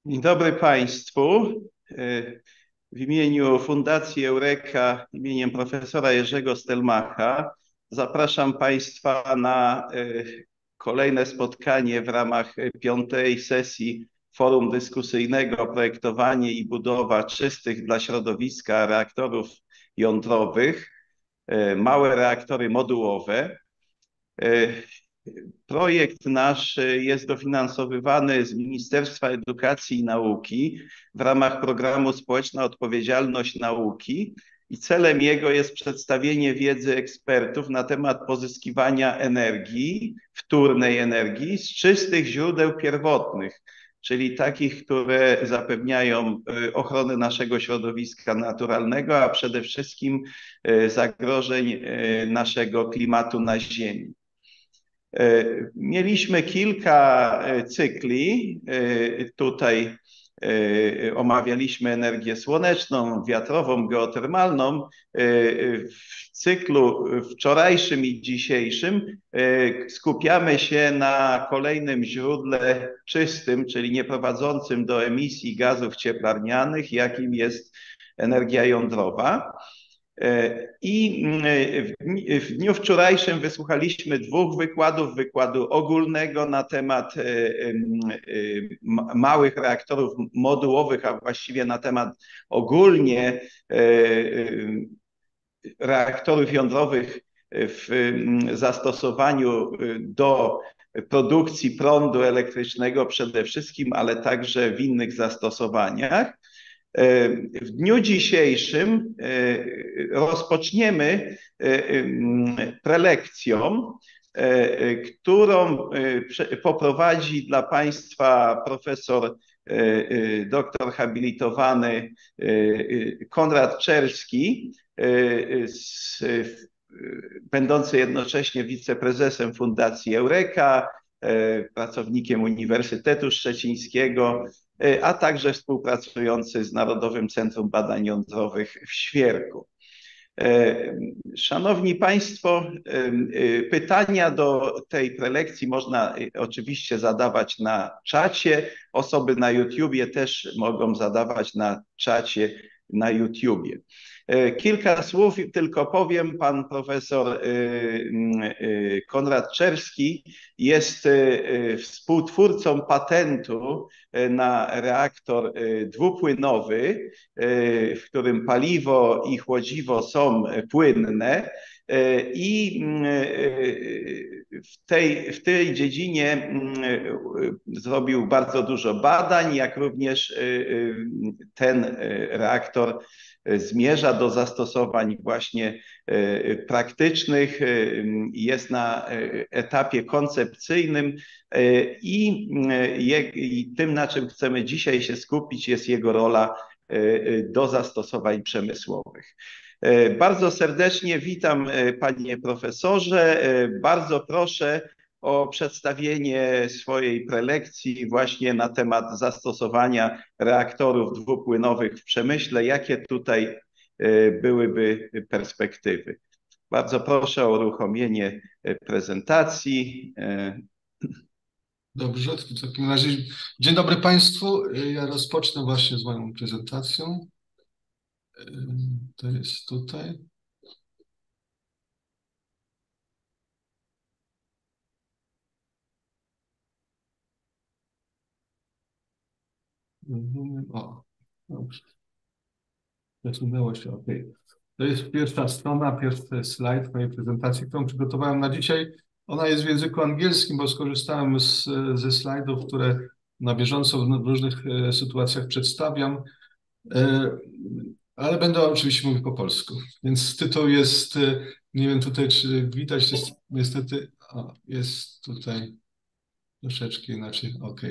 Dzień dobry Państwu. W imieniu Fundacji Eureka, imieniem profesora Jerzego Stelmacha, zapraszam Państwa na kolejne spotkanie w ramach piątej sesji Forum Dyskusyjnego Projektowanie i budowa czystych dla środowiska reaktorów jądrowych, małe reaktory modułowe. Projekt nasz jest dofinansowywany z Ministerstwa Edukacji i Nauki w ramach programu Społeczna Odpowiedzialność Nauki i celem jego jest przedstawienie wiedzy ekspertów na temat pozyskiwania energii, wtórnej energii z czystych źródeł pierwotnych, czyli takich, które zapewniają ochronę naszego środowiska naturalnego, a przede wszystkim zagrożeń naszego klimatu na Ziemi. Mieliśmy kilka cykli. Tutaj omawialiśmy energię słoneczną, wiatrową, geotermalną. W cyklu wczorajszym i dzisiejszym skupiamy się na kolejnym źródle czystym, czyli nieprowadzącym do emisji gazów cieplarnianych, jakim jest energia jądrowa. I w dniu wczorajszym wysłuchaliśmy dwóch wykładów. Wykładu ogólnego na temat małych reaktorów modułowych, a właściwie na temat ogólnie reaktorów jądrowych w zastosowaniu do produkcji prądu elektrycznego przede wszystkim, ale także w innych zastosowaniach. W dniu dzisiejszym rozpoczniemy prelekcją, którą poprowadzi dla Państwa profesor doktor habilitowany Konrad Czerski, będący jednocześnie wiceprezesem Fundacji Eureka, pracownikiem Uniwersytetu Szczecińskiego, a także współpracujący z Narodowym Centrum Badań Jądrowych w Świerku. Szanowni Państwo, pytania do tej prelekcji można oczywiście zadawać na czacie. Osoby na YouTubie też mogą zadawać na czacie na YouTubie. Kilka słów tylko powiem. Pan profesor Konrad Czerski jest współtwórcą patentu na reaktor dwupłynowy, w którym paliwo i chłodziwo są płynne. I w tej dziedzinie zrobił bardzo dużo badań, jak również ten reaktor zmierza do zastosowań właśnie praktycznych, jest na etapie koncepcyjnym i tym, na czym chcemy dzisiaj się skupić, jest jego rola do zastosowań przemysłowych. Bardzo serdecznie witam, panie profesorze. Bardzo proszę o przedstawienie swojej prelekcji właśnie na temat zastosowania reaktorów dwupłynowych w przemyśle. Jakie tutaj byłyby perspektywy? Bardzo proszę o uruchomienie prezentacji. Dobrze, w takim razie dzień dobry Państwu. Ja rozpocznę właśnie z moją prezentacją. To jest tutaj. O, dobrze. Przesunęło się, ok. To jest pierwsza strona, pierwszy slajd mojej prezentacji, którą przygotowałem na dzisiaj. Ona jest w języku angielskim, bo skorzystałem ze slajdów, które na bieżąco w różnych sytuacjach przedstawiam, ale będę oczywiście mówił po polsku. Więc tytuł jest, nie wiem tutaj, czy widać, jest niestety, jest tutaj troszeczkę inaczej, ok.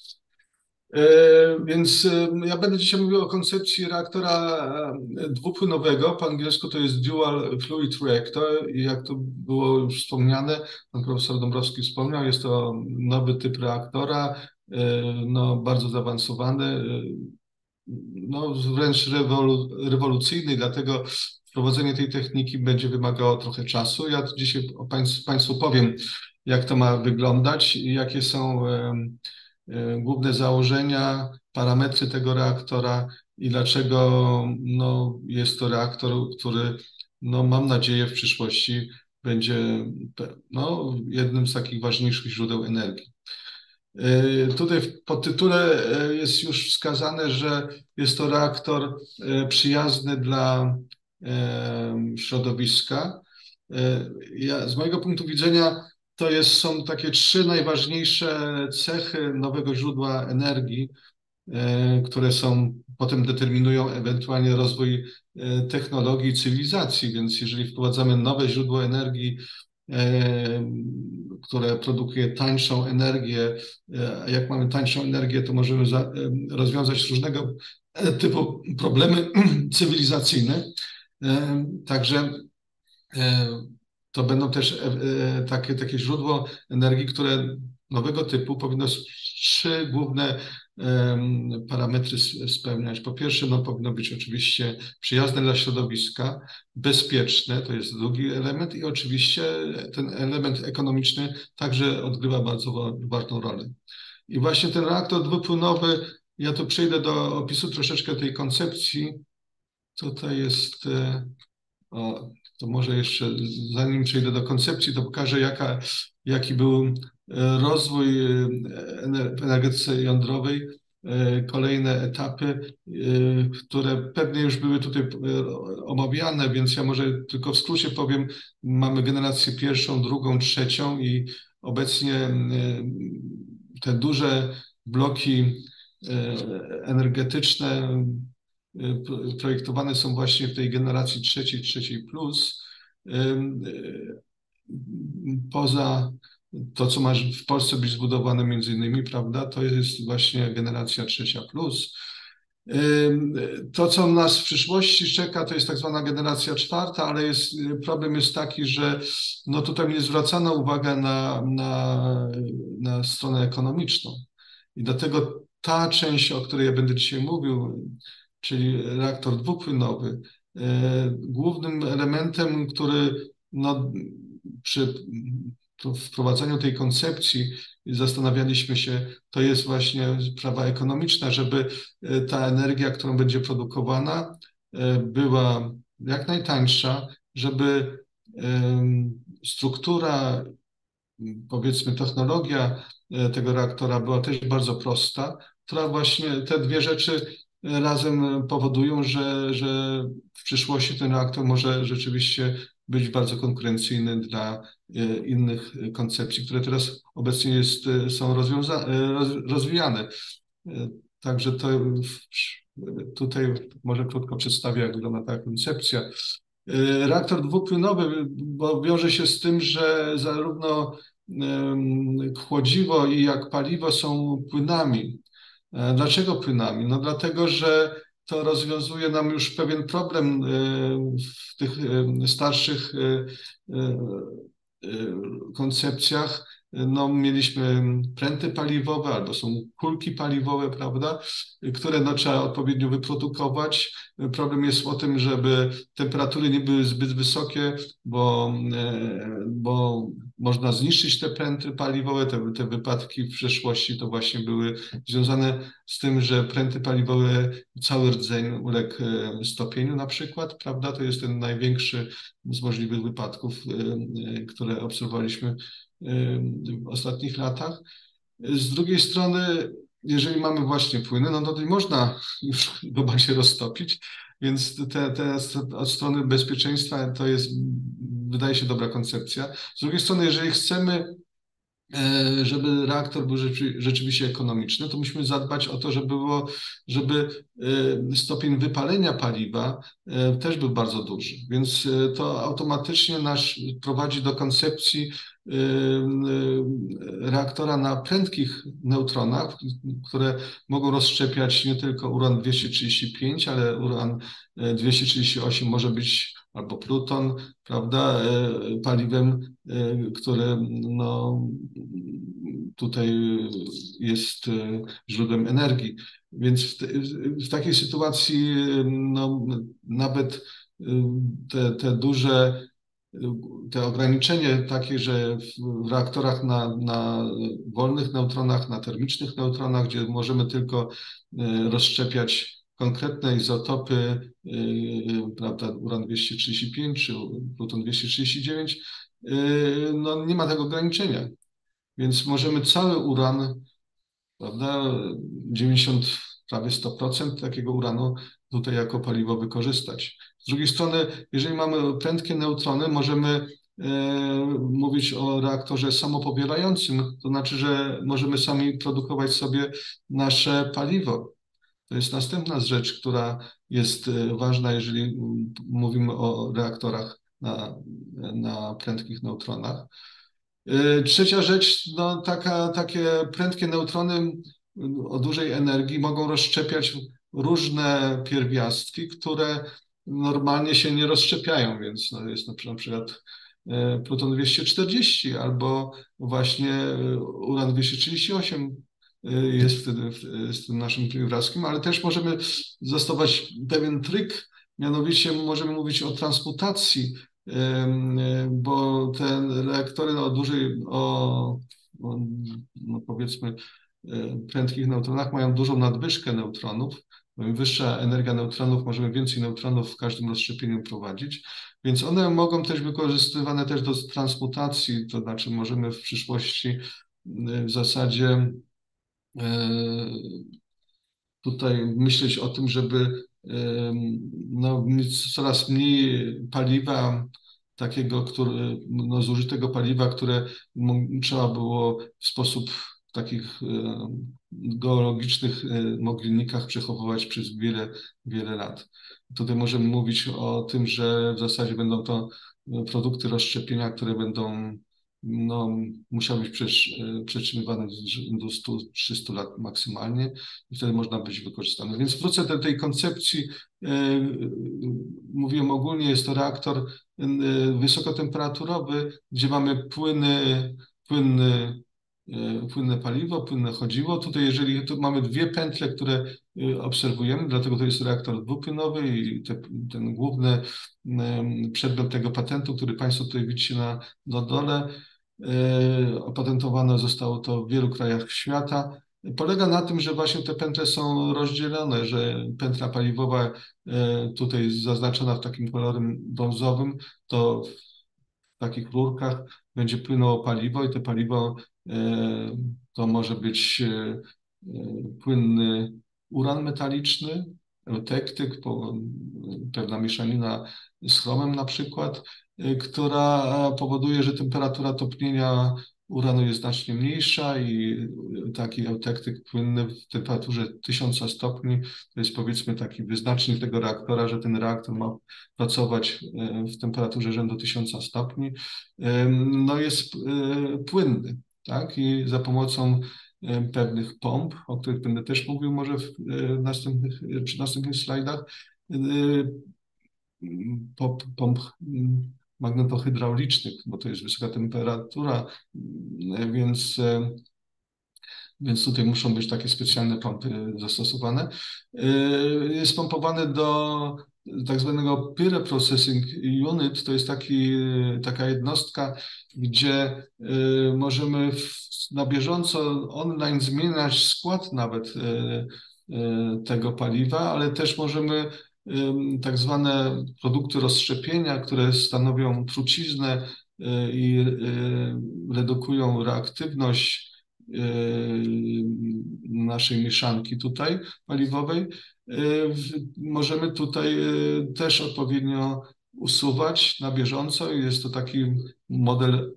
Więc ja będę dzisiaj mówił o koncepcji reaktora dwupłynowego. Po angielsku to jest Dual Fluid Reactor i jak to było już wspomniane, pan profesor Dąbrowski wspomniał, jest to nowy typ reaktora, no, bardzo zaawansowany, no, wręcz rewolucyjny, dlatego wprowadzenie tej techniki będzie wymagało trochę czasu. Ja dzisiaj Państwu powiem, jak to ma wyglądać i jakie są główne założenia, parametry tego reaktora i dlaczego no, jest to reaktor, który no, mam nadzieję w przyszłości będzie no, jednym z takich ważniejszych źródeł energii. Tutaj w podtytule jest już wskazane, że jest to reaktor przyjazny dla środowiska. Z mojego punktu widzenia są takie trzy najważniejsze cechy nowego źródła energii, które potem determinują ewentualnie rozwój technologii i cywilizacji. Więc jeżeli wprowadzamy nowe źródło energii, które produkuje tańszą energię, a jak mamy tańszą energię, to możemy rozwiązać różnego typu problemy cywilizacyjne. Także to będą też takie źródło energii, które nowego typu powinno trzy główne parametry spełniać. Po pierwsze, no, powinno być oczywiście przyjazne dla środowiska, bezpieczne, to jest drugi element i oczywiście ten element ekonomiczny także odgrywa bardzo ważną rolę. I właśnie ten reaktor dwupłynowy, ja tu przejdę do opisu troszeczkę tej koncepcji. Tutaj jest, to może jeszcze zanim przejdę do koncepcji, to pokażę jaki był rozwój w energetyce jądrowej, kolejne etapy, które pewnie już były tutaj omawiane, więc ja może tylko w skrócie powiem, mamy generację pierwszą, drugą, trzecią i obecnie te duże bloki energetyczne projektowane są właśnie w tej generacji trzeciej plus. Poza to, co ma w Polsce być zbudowane między innymi, prawda, to jest właśnie generacja trzecia plus. To, co nas w przyszłości czeka, to jest tak zwana generacja czwarta, ale problem jest taki, że no tutaj nie zwracano uwagi na stronę ekonomiczną. I dlatego ta część, o której ja będę dzisiaj mówił, czyli reaktor dwupłynowy, głównym elementem, który no, przy wprowadzeniu tej koncepcji zastanawialiśmy się, to jest właśnie sprawa ekonomiczna, żeby ta energia, którą będzie produkowana, była jak najtańsza, żeby struktura, powiedzmy technologia tego reaktora była też bardzo prosta, która właśnie te dwie rzeczy razem powodują, że w przyszłości ten reaktor może rzeczywiście być bardzo konkurencyjny dla innych koncepcji, które teraz obecnie są rozwijane. Także tutaj może krótko przedstawię, jak wygląda ta koncepcja. Reaktor dwupłynowy, bo wiąże się z tym, że zarówno chłodziwo i jak paliwo są płynami. Dlaczego płynami? No dlatego, że to rozwiązuje nam już pewien problem w tych starszych koncepcjach. No, mieliśmy pręty paliwowe albo są kulki paliwowe, prawda, które no, trzeba odpowiednio wyprodukować. Problem jest o tym, żeby temperatury nie były zbyt wysokie, bo można zniszczyć te pręty paliwowe. Te wypadki w przeszłości to właśnie były związane z tym, że pręty paliwowe, cały rdzeń uległ stopieniu na przykład, prawda? To jest ten największy z możliwych wypadków, które obserwowaliśmy w ostatnich latach. Z drugiej strony, jeżeli mamy właśnie płyny, no to nie można już globalnie roztopić, więc od strony bezpieczeństwa to jest, wydaje się, dobra koncepcja. Z drugiej strony, jeżeli chcemy, żeby reaktor był rzeczywiście ekonomiczny, to musimy zadbać o to, żeby stopień wypalenia paliwa też był bardzo duży. Więc to automatycznie nas prowadzi do koncepcji reaktora na prędkich neutronach, które mogą rozszczepiać nie tylko uran-235, ale uran-238 może być albo pluton, prawda, paliwem, które no, tutaj jest źródłem energii. Więc w takiej sytuacji no, nawet te duże te ograniczenie takie, że w reaktorach na wolnych neutronach, na termicznych neutronach, gdzie możemy tylko rozszczepiać konkretne izotopy, prawda, uran-235 czy pluton-239, no nie ma tego ograniczenia. Więc możemy cały uran, prawda, 90, prawie 100% takiego uranu tutaj jako paliwo wykorzystać. Z drugiej strony, jeżeli mamy prędkie neutrony, możemy mówić o reaktorze samopobierającym, to znaczy, że możemy sami produkować sobie nasze paliwo. To jest następna rzecz, która jest ważna, jeżeli mówimy o reaktorach na prędkich neutronach. Trzecia rzecz, no takie prędkie neutrony o dużej energii mogą rozszczepiać różne pierwiastki, które normalnie się nie rozszczepiają, więc no jest na przykład pluton 240 albo właśnie uran 238 jest wtedy z tym naszym pierwiastkiem, ale też możemy zastosować pewien tryk, mianowicie możemy mówić o transmutacji, bo te reaktory no powiedzmy prędkich neutronach mają dużą nadwyżkę neutronów. Im wyższa energia neutronów, możemy więcej neutronów w każdym rozszczepieniu prowadzić, więc one mogą też wykorzystywane też do transmutacji, to znaczy możemy w przyszłości w zasadzie tutaj myśleć o tym, żeby no, mieć coraz mniej paliwa takiego, no, zużytego paliwa, które trzeba było w sposób takich geologicznych mogilnikach przechowywać przez wiele, wiele lat. Tutaj możemy mówić o tym, że w zasadzie będą to produkty rozszczepienia, które będą no, musiał być przetrzymywany do 100-300 lat maksymalnie i wtedy można być wykorzystany. Więc wrócę do tej koncepcji. Mówiłem ogólnie, jest to reaktor wysokotemperaturowy, gdzie mamy płynne paliwo, płynne chodziło. Tutaj jeżeli tu mamy dwie pętle, które obserwujemy, dlatego to jest reaktor dwupłynowy i ten główny przedmiot tego patentu, który Państwo tutaj widzicie na dole, opatentowane zostało to w wielu krajach świata. Polega na tym, że właśnie te pętle są rozdzielone, że pętla paliwowa tutaj zaznaczona w takim kolorem brązowym, to w takich rurkach będzie płynęło paliwo i to paliwo to może być płynny uran metaliczny, eutektyk, pewna mieszanina z chromem na przykład, która powoduje, że temperatura topnienia uranu jest znacznie mniejsza i taki eutektyk płynny w temperaturze 1000 stopni to jest powiedzmy taki wyznacznik tego reaktora, że ten reaktor ma pracować w temperaturze rzędu 1000 stopni. No jest płynny, tak? I za pomocą pewnych pomp, o których będę też mówił może przy następnych slajdach, pomp magnetohydraulicznych, bo to jest wysoka temperatura, więc tutaj muszą być takie specjalne pompy zastosowane. Jest pompowane do tak zwanego Peer Processing Unit, to jest taka jednostka, gdzie możemy na bieżąco online zmieniać skład nawet tego paliwa, ale też możemy tak zwane produkty rozszczepienia, które stanowią truciznę i redukują reaktywność naszej mieszanki tutaj paliwowej. Możemy tutaj też odpowiednio usuwać na bieżąco i jest to taki model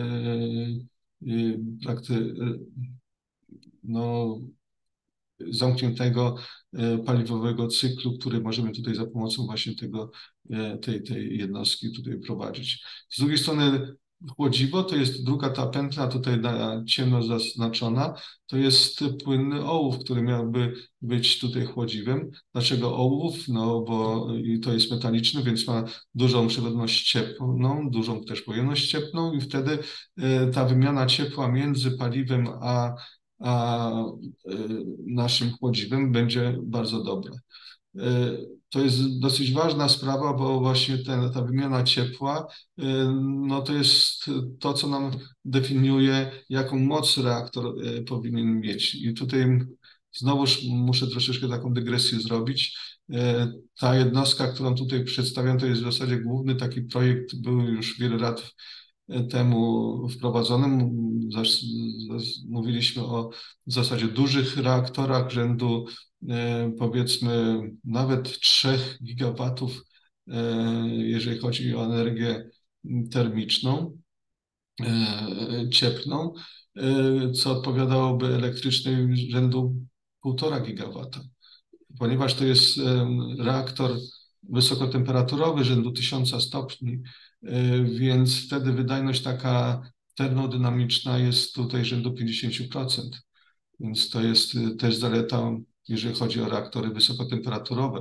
no, zamkniętego paliwowego cyklu, który możemy tutaj za pomocą właśnie tej jednostki tutaj prowadzić. Z drugiej strony chłodziwo to jest druga ta pętla tutaj na ciemno zaznaczona, to jest płynny ołów, który miałby być tutaj chłodziwem. Dlaczego ołów? No bo to jest metaliczny, więc ma dużą przewodność cieplną, dużą też pojemność cieplną i wtedy ta wymiana ciepła między paliwem a naszym chłodziwem będzie bardzo dobra. To jest dosyć ważna sprawa, bo właśnie ta wymiana ciepła, no to jest to, co nam definiuje, jaką moc reaktor powinien mieć. I tutaj znowuż muszę troszeczkę taką dygresję zrobić. Ta jednostka, którą tutaj przedstawiam, to jest w zasadzie główny taki projekt, był już wiele lat temu wprowadzonym. Mówiliśmy o w zasadzie dużych reaktorach rzędu powiedzmy nawet 3 gigawatów, jeżeli chodzi o energię termiczną, cieplną, co odpowiadałoby elektrycznej rzędu 1,5 gigawata. Ponieważ to jest reaktor wysokotemperaturowy rzędu 1000 stopni, więc wtedy wydajność taka termodynamiczna jest tutaj rzędu 50%. Więc to jest też zaleta, jeżeli chodzi o reaktory wysokotemperaturowe.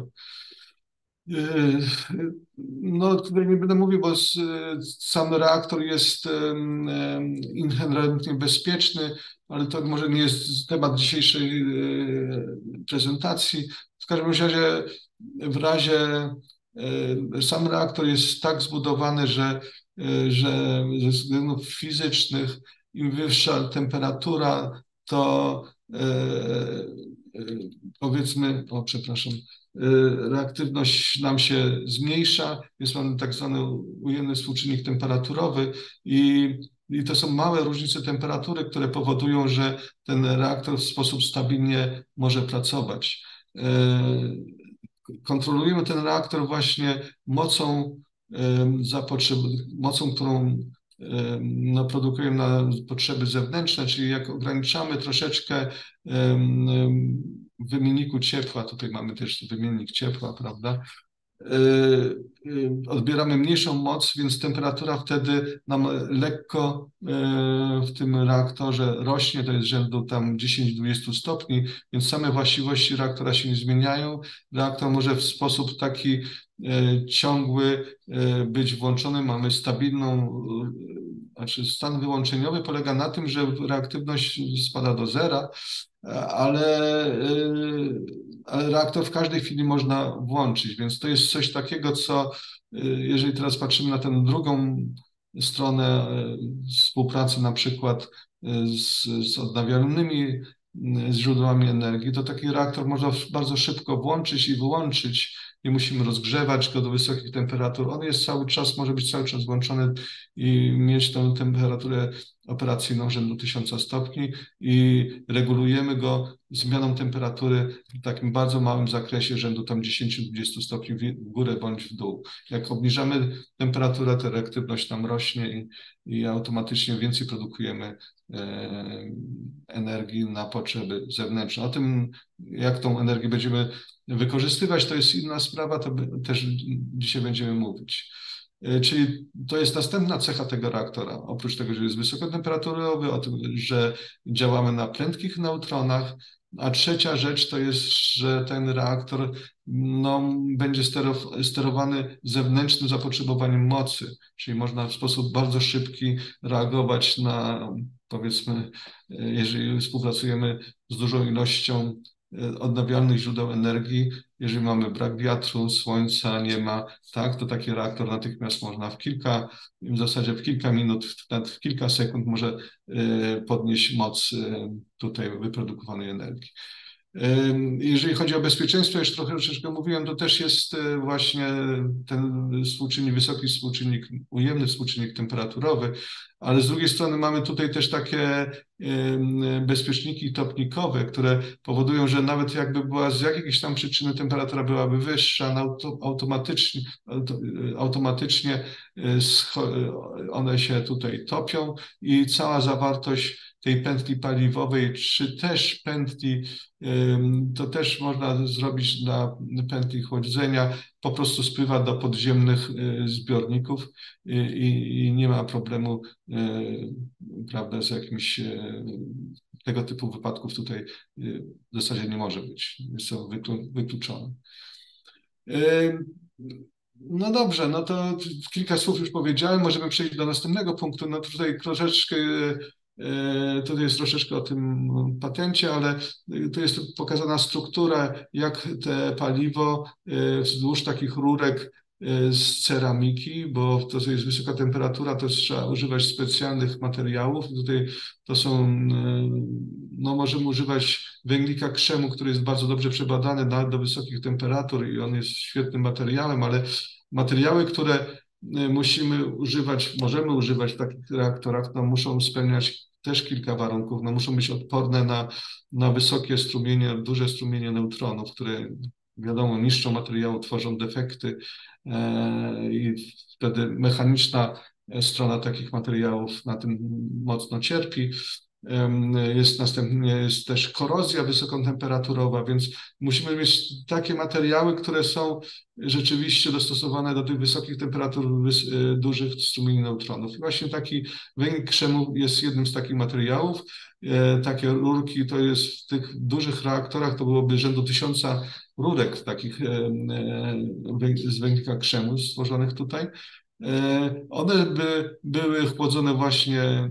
No tutaj nie będę mówił, bo sam reaktor jest inherentnie bezpieczny, ale to może nie jest temat dzisiejszej prezentacji. W każdym razie sam reaktor jest tak zbudowany, że ze względów fizycznych im wyższa temperatura, to powiedzmy, reaktywność nam się zmniejsza, jest mamy tak zwany ujemny współczynnik temperaturowy i to są małe różnice temperatury, które powodują, że ten reaktor w sposób stabilnie może pracować. Kontrolujemy ten reaktor właśnie mocą, którą no, produkujemy na potrzeby zewnętrzne, czyli jak ograniczamy troszeczkę w wymienniku ciepła, tutaj mamy też wymiennik ciepła, prawda? Odbieramy mniejszą moc, więc temperatura wtedy nam lekko w tym reaktorze rośnie, to jest rzędu tam 10-20 stopni, więc same właściwości reaktora się nie zmieniają. Reaktor może w sposób taki ciągły być włączony, mamy stabilną, znaczy stan wyłączeniowy polega na tym, że reaktywność spada do zera, ale reaktor w każdej chwili można włączyć, więc to jest coś takiego, co jeżeli teraz patrzymy na tę drugą stronę współpracy na przykład z odnawialnymi źródłami energii, to taki reaktor można bardzo szybko włączyć i wyłączyć. Nie musimy rozgrzewać go do wysokich temperatur. On jest cały czas, może być cały czas włączony i mieć tę temperaturę operacyjną rzędu 1000 stopni i regulujemy go zmianą temperatury w takim bardzo małym zakresie rzędu tam 10-20 stopni w górę bądź w dół. Jak obniżamy temperaturę, to reaktywność nam rośnie i automatycznie więcej produkujemy energii na potrzeby zewnętrzne. O tym, jak tą energię będziemy wykorzystywać, to jest inna sprawa, to też dzisiaj będziemy mówić. Czyli to jest następna cecha tego reaktora. Oprócz tego, że jest wysokotemperaturowy, o tym, że działamy na prędkich neutronach, a trzecia rzecz to jest, że ten reaktor no, będzie sterowany zewnętrznym zapotrzebowaniem mocy, czyli można w sposób bardzo szybki reagować na, powiedzmy, jeżeli współpracujemy z dużą ilością odnawialnych źródeł energii, jeżeli mamy brak wiatru, słońca, nie ma, tak, to taki reaktor natychmiast można w zasadzie w kilka minut, nawet w kilka sekund może podnieść moc tutaj wyprodukowanej energii. Jeżeli chodzi o bezpieczeństwo, już troszeczkę mówiłem, to też jest właśnie ten współczynnik, wysoki współczynnik, ujemny współczynnik temperaturowy, ale z drugiej strony mamy tutaj też takie bezpieczniki topnikowe, które powodują, że nawet jakby była z jakiejś tam przyczyny temperatura byłaby wyższa, automatycznie one się tutaj topią i cała zawartość tej pętli paliwowej, czy też pętli, to też można zrobić na pętli chłodzenia, po prostu spływa do podziemnych zbiorników i nie ma problemu, prawda, z jakimś tego typu wypadków tutaj w zasadzie nie może być, są wykluczone. No dobrze, no to kilka słów już powiedziałem, możemy przejść do następnego punktu. No tutaj troszeczkę Tutaj jest troszeczkę o tym patencie, ale tu jest pokazana struktura, jak te paliwo wzdłuż takich rurek z ceramiki, bo to jest wysoka temperatura, to trzeba używać specjalnych materiałów. Tutaj to są, no możemy używać węglika krzemu, który jest bardzo dobrze przebadany nawet do wysokich temperatur i on jest świetnym materiałem, ale materiały, które możemy używać w takich reaktorach, no muszą spełniać też kilka warunków. No muszą być odporne na wysokie strumienie, duże strumienie neutronów, które wiadomo niszczą materiały, tworzą defekty i wtedy mechaniczna strona takich materiałów na tym mocno cierpi. Następnie jest też korozja wysokotemperaturowa, więc musimy mieć takie materiały, które są rzeczywiście dostosowane do tych wysokich temperatur, dużych strumieni neutronów. I właśnie taki węgiel krzemu jest jednym z takich materiałów. Takie rurki to jest w tych dużych reaktorach to byłoby rzędu 1000 rurek takich z węglika krzemu stworzonych tutaj. One były chłodzone właśnie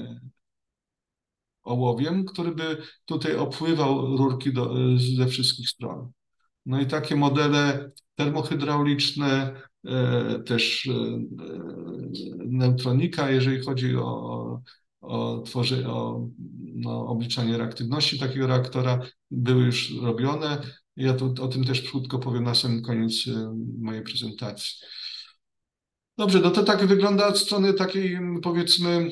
ołowiem, który by tutaj opływał rurki ze wszystkich stron. No i takie modele termohydrauliczne, też neutronika, jeżeli chodzi o obliczanie reaktywności takiego reaktora, były już robione. Ja tu o tym też krótko powiem na sam koniec mojej prezentacji. Dobrze, no to tak wygląda od strony takiej, powiedzmy,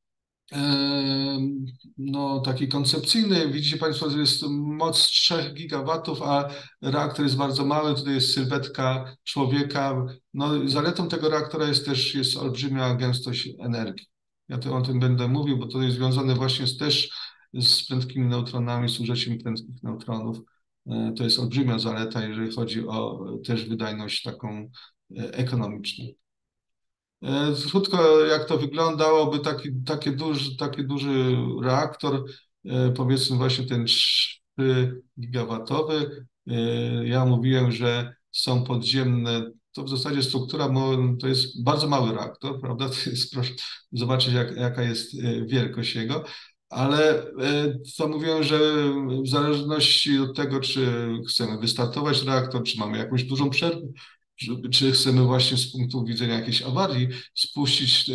no, taki koncepcyjny. Widzicie Państwo, że jest moc 3 gigawatów, a reaktor jest bardzo mały. Tutaj jest sylwetka człowieka. No, zaletą tego reaktora jest olbrzymia gęstość energii. Ja tu o tym będę mówił, bo to jest związane właśnie też z prędkimi neutronami, z użyciem prędkich neutronów. To jest olbrzymia zaleta, jeżeli chodzi o też wydajność taką ekonomiczną. Krótko, jak to wyglądałoby, taki duży reaktor, powiedzmy właśnie ten 3 gigawatowy. Ja mówiłem, że są podziemne, to w zasadzie struktura, to jest bardzo mały reaktor, prawda? To jest, proszę zobaczyć, jaka jest wielkość jego, ale to mówiłem, że w zależności od tego, czy chcemy wystartować reaktor, czy mamy jakąś dużą przerwę, czy chcemy właśnie z punktu widzenia jakiejś awarii spuścić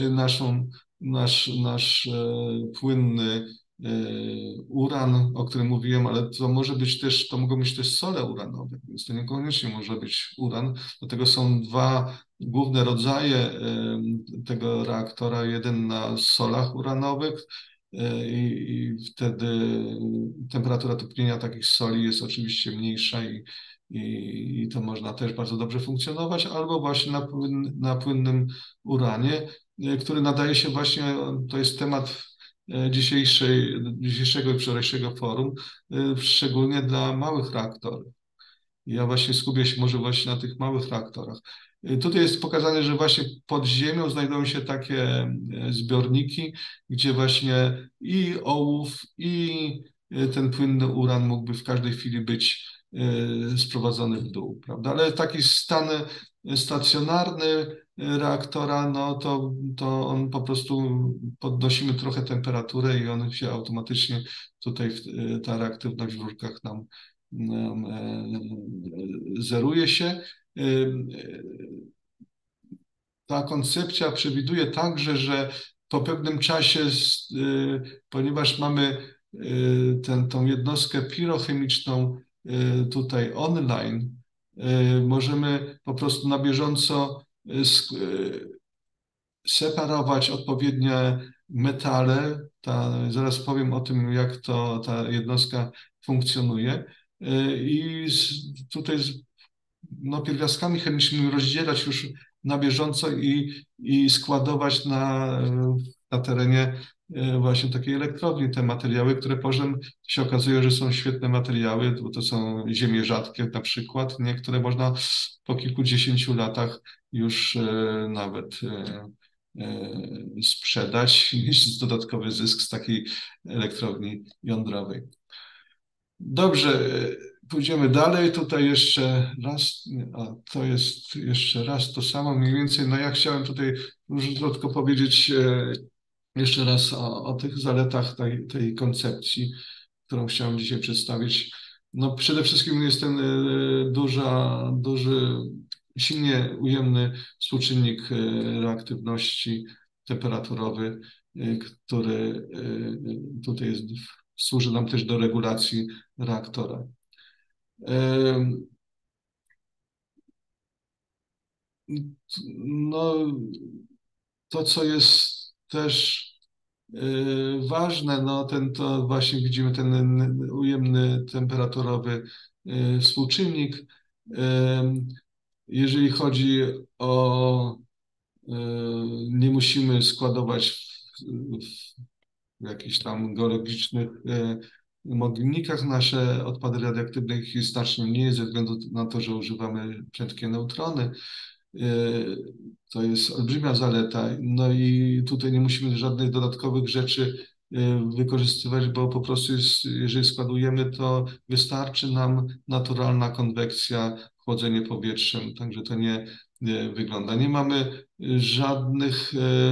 nasz płynny uran, o którym mówiłem, ale to mogą być też sole uranowe, więc to niekoniecznie może być uran. Do tego są 2 główne rodzaje tego reaktora. Jeden na solach uranowych i wtedy temperatura topnienia takich soli jest oczywiście mniejsza i to można też bardzo dobrze funkcjonować, albo właśnie na płynnym uranie, który nadaje się właśnie, to jest temat dzisiejszego i wczorajszego forum, szczególnie dla małych reaktorów. Ja właśnie skupię się może właśnie na tych małych reaktorach. Tutaj jest pokazane, że właśnie pod ziemią znajdują się takie zbiorniki, gdzie właśnie i ołów, i ten płynny uran mógłby w każdej chwili być sprowadzony w dół, prawda? Ale taki stan stacjonarny reaktora, no to on po prostu podnosimy trochę temperaturę i on się automatycznie tutaj, ta reaktywność w rurkach nam zeruje się. Ta koncepcja przewiduje także, że po pewnym czasie, ponieważ mamy tą jednostkę pirochemiczną tutaj online, możemy po prostu na bieżąco separować odpowiednie metale. Zaraz powiem o tym, jak ta jednostka funkcjonuje. I tutaj pierwiastkami chemicznymi rozdzielać już na bieżąco i składować na terenie właśnie takiej elektrowni te materiały, które potem się okazuje, że są świetne materiały, bo to są ziemie rzadkie na przykład, które można po kilkudziesięciu latach już nawet sprzedać, mieć dodatkowy zysk z takiej elektrowni jądrowej. Dobrze, pójdziemy dalej. Tutaj jeszcze raz, to jest jeszcze raz to samo mniej więcej. No ja chciałem tutaj już krótko powiedzieć, jeszcze raz o tych zaletach tej koncepcji, którą chciałem dzisiaj przedstawić. No przede wszystkim jest ten duży, silnie ujemny współczynnik reaktywności temperaturowy, który tutaj służy nam też do regulacji reaktora. No, to, co jest też ważne, no to właśnie widzimy ten ujemny temperaturowy współczynnik. Jeżeli chodzi o, nie musimy składować w jakichś tam geologicznych mogilnikach nasze odpady radioaktywne, ich znacznie mniej ze względu na to, że używamy prędkie neutrony. To jest olbrzymia zaleta. No i tutaj nie musimy żadnych dodatkowych rzeczy wykorzystywać, bo po prostu jeżeli składujemy, to wystarczy nam naturalna konwekcja, chłodzenie powietrzem, także to nie wygląda. Nie mamy żadnych,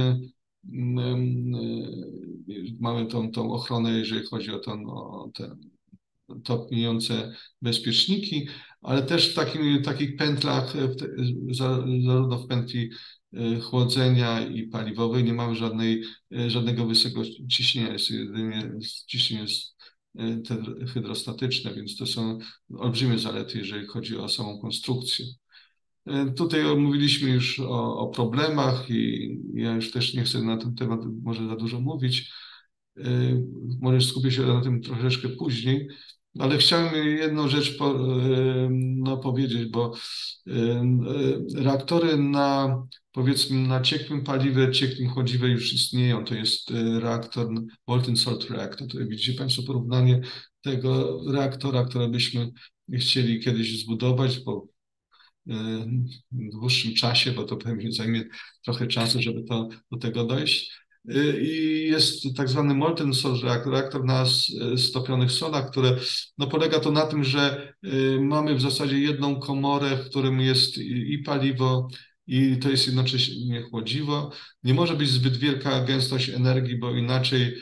mamy tą ochronę, jeżeli chodzi o te topniejące bezpieczniki, ale też w takich pętlach, zarówno w pętli chłodzenia i paliwowej nie mamy żadnego wysokiego ciśnienia, jest jedynie ciśnienie hydrostatyczne, więc to są olbrzymie zalety, jeżeli chodzi o samą konstrukcję. Tutaj mówiliśmy już o problemach i ja już też nie chcę na ten temat może za dużo mówić. Może skupię się na tym troszeczkę później, ale chciałem jedną rzecz powiedzieć, bo reaktory powiedzmy na ciekłym paliwie, ciekłym chodziwie już istnieją. To jest reaktor Molten Salt Reactor. Tutaj widzicie Państwo porównanie tego reaktora, które byśmy chcieli kiedyś zbudować po dłuższym czasie, bo to pewnie zajmie trochę czasu, żeby do tego dojść. I jest tak zwany molten salt reaktor na stopionych solach, które polega to na tym, że mamy w zasadzie jedną komorę, w którym jest i paliwo, i to jest jednocześnie chłodziwo. Nie może być zbyt wielka gęstość energii, bo inaczej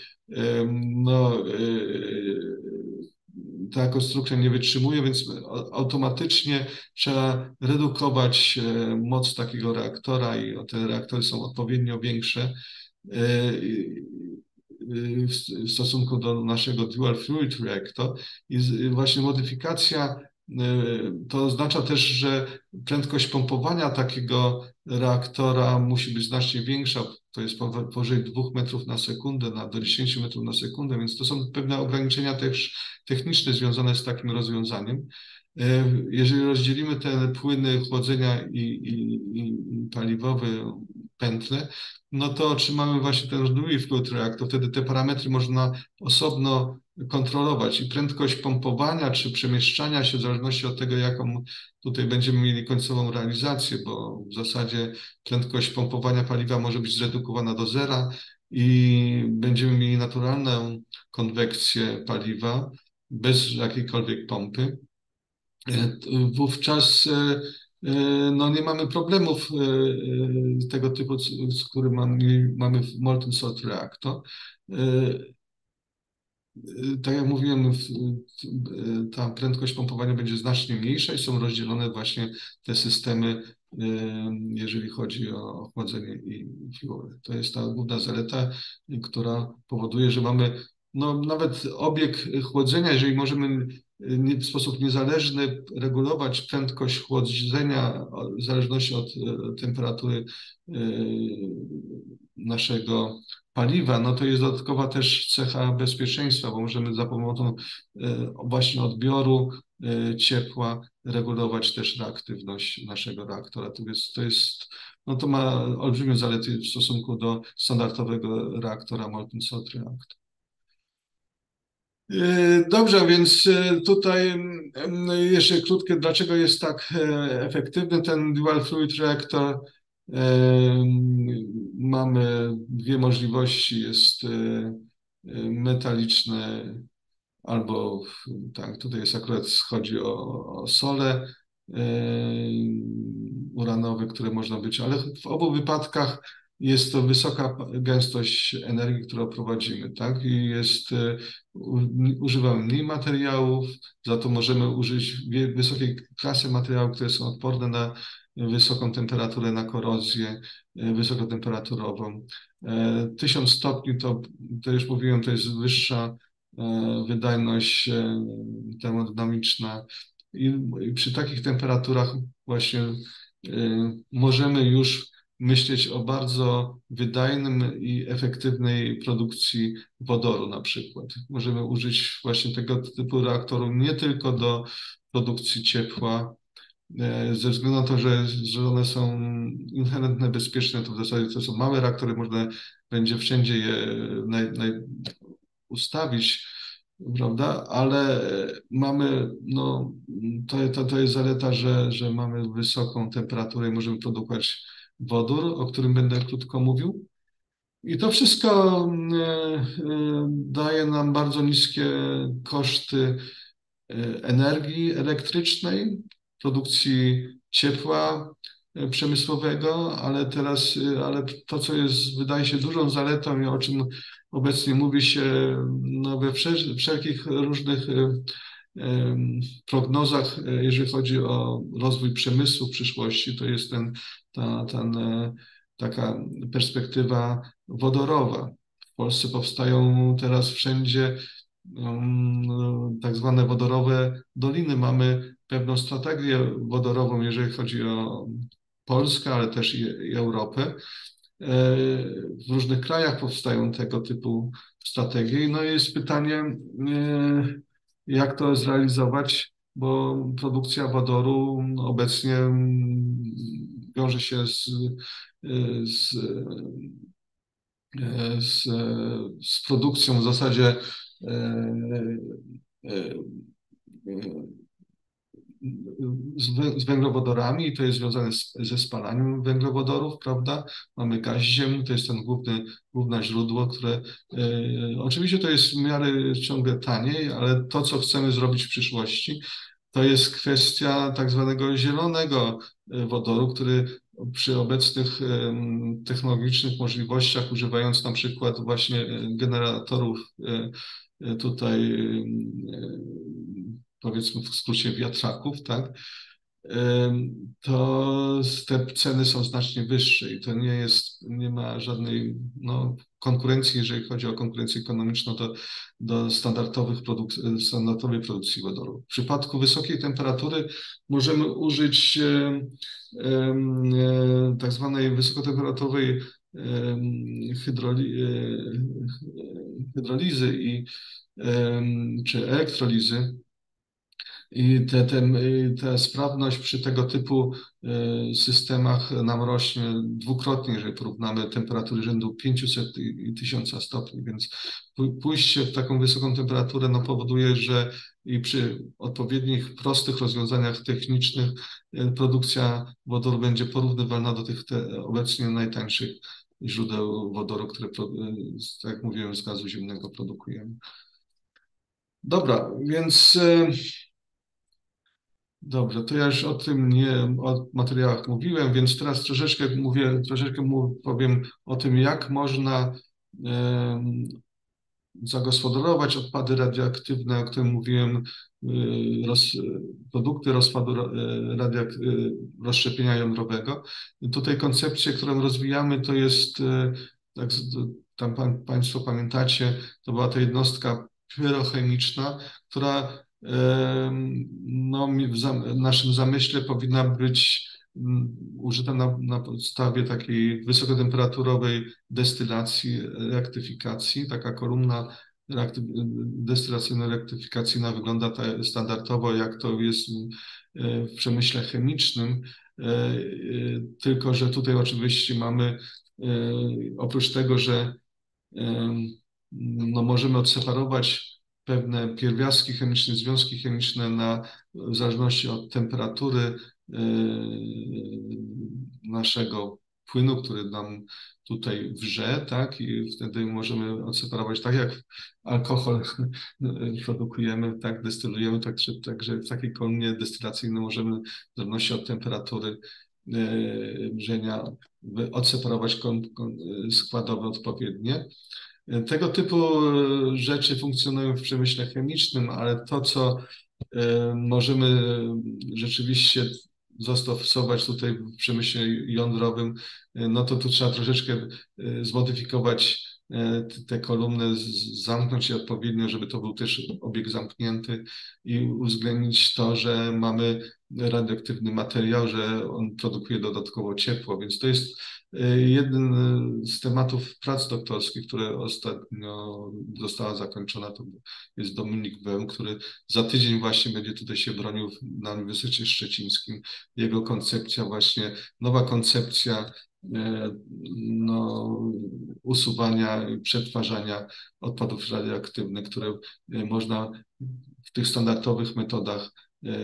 ta konstrukcja nie wytrzymuje, więc automatycznie trzeba redukować moc takiego reaktora i te reaktory są odpowiednio większe w stosunku do naszego Dual Fluid Reactor. I właśnie modyfikacja to oznacza też, że prędkość pompowania takiego reaktora musi być znacznie większa. To jest powyżej 2 metrów na sekundę, do 10 metrów na sekundę, więc to są pewne ograniczenia też techniczne związane z takim rozwiązaniem. Jeżeli rozdzielimy te płyny chłodzenia i paliwowe pętle, no to otrzymamy właśnie ten Dual Fluid Reactor. Wtedy te parametry można osobno kontrolować i prędkość pompowania czy przemieszczania się w zależności od tego, jaką tutaj będziemy mieli końcową realizację, bo w zasadzie prędkość pompowania paliwa może być zredukowana do zera i będziemy mieli naturalną konwekcję paliwa bez jakiejkolwiek pompy. Wówczas nie mamy problemów tego typu, z którym mamy w Molten Salt Reactor. Tak jak mówiłem, ta prędkość pompowania będzie znacznie mniejsza i są rozdzielone właśnie te systemy, jeżeli chodzi o chłodzenie i fuel. To jest ta główna zaleta, która powoduje, że mamy nawet obieg chłodzenia, jeżeli możemy w sposób niezależny regulować prędkość chłodzenia w zależności od temperatury naszego paliwa, to jest dodatkowa też cecha bezpieczeństwa, bo możemy za pomocą właśnie odbioru ciepła regulować też reaktywność naszego reaktora. To ma olbrzymie zalety w stosunku do standardowego reaktora Molten Salt Reactor. Dobrze, więc tutaj jeszcze krótkie, dlaczego jest tak efektywny ten Dual Fluid Reactor. Mamy dwie możliwości, jest metaliczne albo tak, tutaj jest akurat chodzi o sole uranowe, które można być, ale w obu wypadkach jest to wysoka gęstość energii, którą prowadzimy, tak? I używamy mniej materiałów, za to możemy użyć wysokiej klasy materiałów, które są odporne na wysoką temperaturę, na korozję wysokotemperaturową. 1000 stopni to już mówiłem, to jest wyższa wydajność termodynamiczna. I przy takich temperaturach właśnie możemy już myśleć o bardzo wydajnym i efektywnej produkcji wodoru na przykład. Możemy użyć właśnie tego typu reaktorów nie tylko do produkcji ciepła, ze względu na to, że one są inherentnie bezpieczne, to w zasadzie to są małe reaktory, można będzie wszędzie je ustawić, prawda? Ale mamy, no, to jest zaleta, że mamy wysoką temperaturę i możemy produkować wodór, o którym będę krótko mówił. I to wszystko daje nam bardzo niskie koszty energii elektrycznej, produkcji ciepła przemysłowego, ale to, co wydaje się dużą zaletą i o czym obecnie mówi się no, we wszelkich różnych prognozach, jeżeli chodzi o rozwój przemysłu w przyszłości, to jest taka perspektywa wodorowa. W Polsce powstają teraz wszędzie tak zwane wodorowe doliny. Mamy pewną strategię wodorową, jeżeli chodzi o Polskę, ale też i Europę. W różnych krajach powstają tego typu strategie. No i jest pytanie, jak to zrealizować, bo produkcja wodoru obecnie wiąże się z, z produkcją w zasadzie z węglowodorami i to jest związane ze spalaniem węglowodorów, prawda? Mamy gaz ziemny, to jest główne źródło, które oczywiście to jest w miarę ciągle taniej, ale to, co chcemy zrobić w przyszłości, to jest kwestia tak zwanego zielonego wodoru, który przy obecnych technologicznych możliwościach, używając na przykład właśnie generatorów tutaj powiedzmy w skrócie wiatraków, tak, to te ceny są znacznie wyższe i to nie ma żadnej konkurencji, jeżeli chodzi o konkurencję ekonomiczną do standardowej produkcji wodoru. W przypadku wysokiej temperatury możemy użyć tak zwanej wysokotemperaturowej hydrolizy czy elektrolizy. I ta sprawność przy tego typu systemach nam rośnie dwukrotnie, jeżeli porównamy temperatury rzędu 500 i 1000 stopni, więc pójście w taką wysoką temperaturę powoduje, że i przy odpowiednich, prostych rozwiązaniach technicznych produkcja wodoru będzie porównywalna do tych obecnie najtańszych źródeł wodoru, które, tak jak mówiłem, z gazu ziemnego produkujemy. Dobra, więc dobrze, to ja już o materiałach mówiłem, więc teraz troszeczkę powiem o tym, jak można zagospodarować odpady radioaktywne, o którym mówiłem, produkty rozpadu rozszczepienia jądrowego. I tutaj koncepcja, którą rozwijamy, to jest, jak tam Państwo pamiętacie, to była to jednostka pyrochemiczna, która w naszym zamyśle powinna być użyta na podstawie takiej wysokotemperaturowej destylacji, reaktyfikacji. Taka kolumna destylacyjno-reaktyfikacyjna wygląda standardowo, jak to jest w przemyśle chemicznym, tylko że tutaj oczywiście mamy, oprócz tego, że możemy odseparować pewne pierwiastki chemiczne, związki chemiczne w zależności od temperatury naszego płynu, który nam tutaj wrze, tak? I wtedy możemy odseparować, tak jak alkohol produkujemy, tak, destylujemy, także w takiej kolumnie destylacyjnej możemy w zależności od temperatury wrzenia, odseparować składowe odpowiednie. Tego typu rzeczy funkcjonują w przemyśle chemicznym, ale to, co możemy rzeczywiście zastosować tutaj w przemyśle jądrowym, no to tu trzeba troszeczkę zmodyfikować te kolumny, zamknąć je odpowiednio, żeby to był też obieg zamknięty i uwzględnić to, że mamy radioaktywny materiał, że on produkuje dodatkowo ciepło, więc to jest jeden z tematów prac doktorskich, które ostatnio została zakończona, to jest Dominik Weł, który za tydzień właśnie będzie tutaj się bronił na Uniwersytecie Szczecińskim. Jego koncepcja właśnie, nowa koncepcja no, usuwania i przetwarzania odpadów radioaktywnych, które można w tych standardowych metodach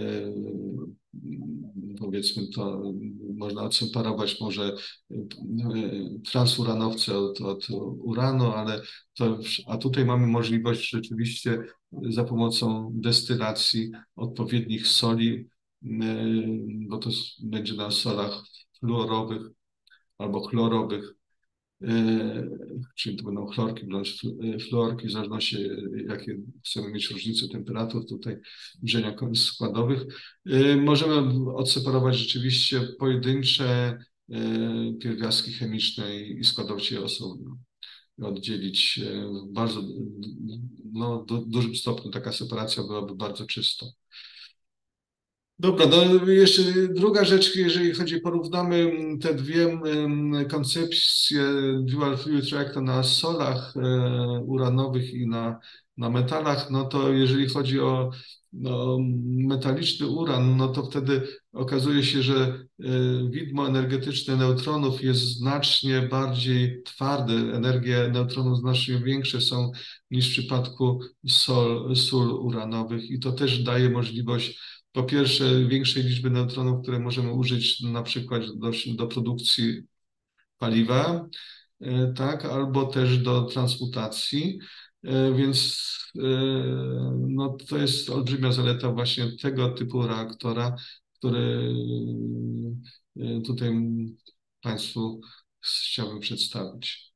powiedzmy to można odseparować może transuranowce od uranu, ale a tutaj mamy możliwość rzeczywiście za pomocą destylacji odpowiednich soli, bo to będzie na solach fluorowych albo chlorowych, czyli to będą chlorki bądź fluorki, w zależności jakie chcemy mieć różnice temperatur tutaj wrzenia składowych. Możemy odseparować rzeczywiście pojedyncze pierwiastki chemiczne i składować je osobno. Oddzielić w bardzo dużym stopniu taka separacja byłaby bardzo czysta. Dobra, no jeszcze druga rzecz, jeżeli chodzi, porównamy te dwie koncepcje Dual Fluid Reactor na solach uranowych i na metalach, no to jeżeli chodzi o metaliczny uran, no to wtedy okazuje się, że widmo energetyczne neutronów jest znacznie bardziej twarde, energie neutronów znacznie większe są niż w przypadku sól uranowych i to też daje możliwość po pierwsze większej liczby neutronów, które możemy użyć na przykład do produkcji paliwa, tak, albo też do transmutacji, więc no, to jest olbrzymia zaleta właśnie tego typu reaktora, który tutaj Państwu chciałbym przedstawić.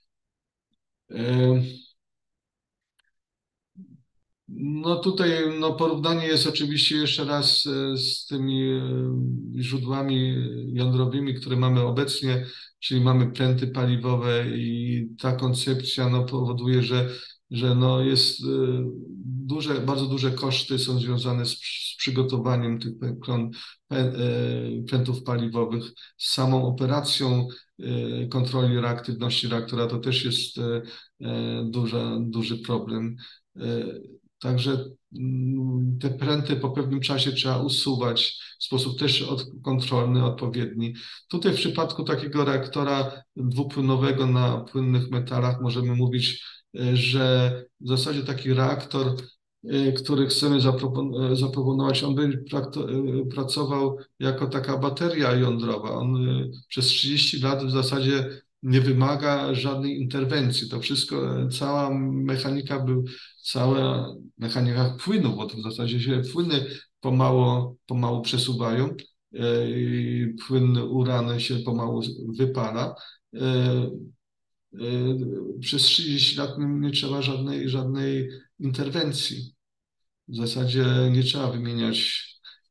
No tutaj porównanie jest oczywiście jeszcze raz z tymi źródłami jądrowymi, które mamy obecnie, czyli mamy pręty paliwowe i ta koncepcja powoduje, że jest bardzo duże koszty są związane z przygotowaniem tych prętów paliwowych, z samą operacją kontroli reaktywności reaktora. To też jest duży problem. Także te pręty po pewnym czasie trzeba usuwać w sposób też kontrolny, odpowiedni. Tutaj w przypadku takiego reaktora dwupłynowego na płynnych metalach możemy mówić, że w zasadzie taki reaktor, który chcemy zaproponować, on będzie pracował jako taka bateria jądrowa. On przez 30 lat w zasadzie nie wymaga żadnej interwencji. To wszystko, cała mechanika płynów, bo to w zasadzie się płyny pomału przesuwają. Płyn urany się pomału wypala. Przez 30 lat nie trzeba żadnej interwencji. W zasadzie nie trzeba wymieniać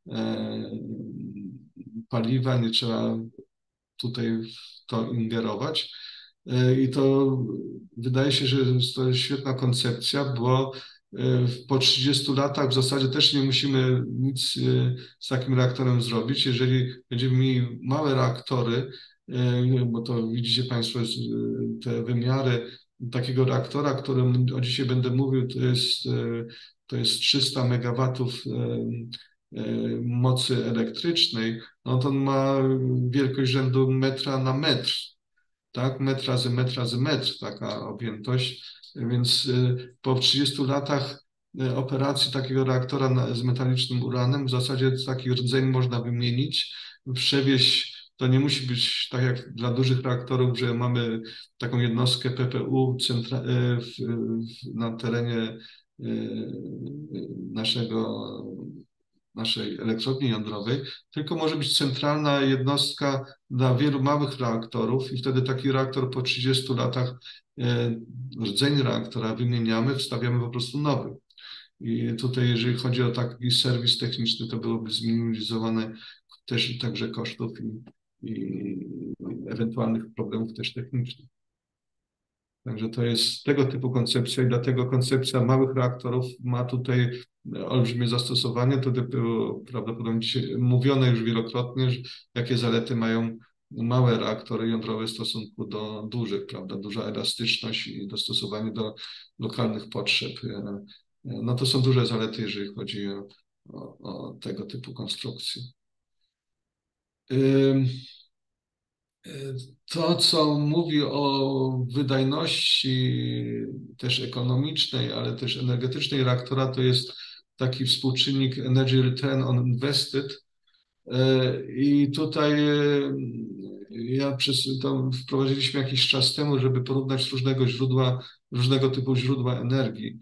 paliwa, nie trzeba tutaj w to ingerować. I to wydaje się, że to jest świetna koncepcja, bo po 30 latach w zasadzie też nie musimy nic z takim reaktorem zrobić. Jeżeli będziemy mieli małe reaktory, bo to widzicie Państwo te wymiary takiego reaktora, o którym dzisiaj będę mówił, to jest 300 MW mocy elektrycznej, no to on ma wielkość rzędu metra na metr, tak? Metr razy metr, taka objętość, więc po 30 latach operacji takiego reaktora z metalicznym uranem w zasadzie taki rdzeń można wymienić, przewieźć. To nie musi być tak jak dla dużych reaktorów, że mamy taką jednostkę PPU na terenie naszego naszej elektrowni jądrowej, tylko może być centralna jednostka dla wielu małych reaktorów i wtedy taki reaktor po 30 latach rdzeń reaktora wymieniamy, wstawiamy po prostu nowy. I tutaj, jeżeli chodzi o taki serwis techniczny, to byłoby zminimalizowane też także kosztów i ewentualnych problemów też technicznych. Także to jest tego typu koncepcja i dlatego koncepcja małych reaktorów ma tutaj olbrzymie zastosowanie. To było prawdopodobnie dzisiaj mówione już wielokrotnie, jakie zalety mają małe reaktory jądrowe w stosunku do dużych, prawda? Duża elastyczność i dostosowanie do lokalnych potrzeb. No to są duże zalety, jeżeli chodzi o tego typu konstrukcje. To, co mówi o wydajności też ekonomicznej, ale też energetycznej reaktora, to jest taki współczynnik Energy Return on Invested. I tutaj to wprowadziliśmy jakiś czas temu, żeby porównać różnego typu źródła energii.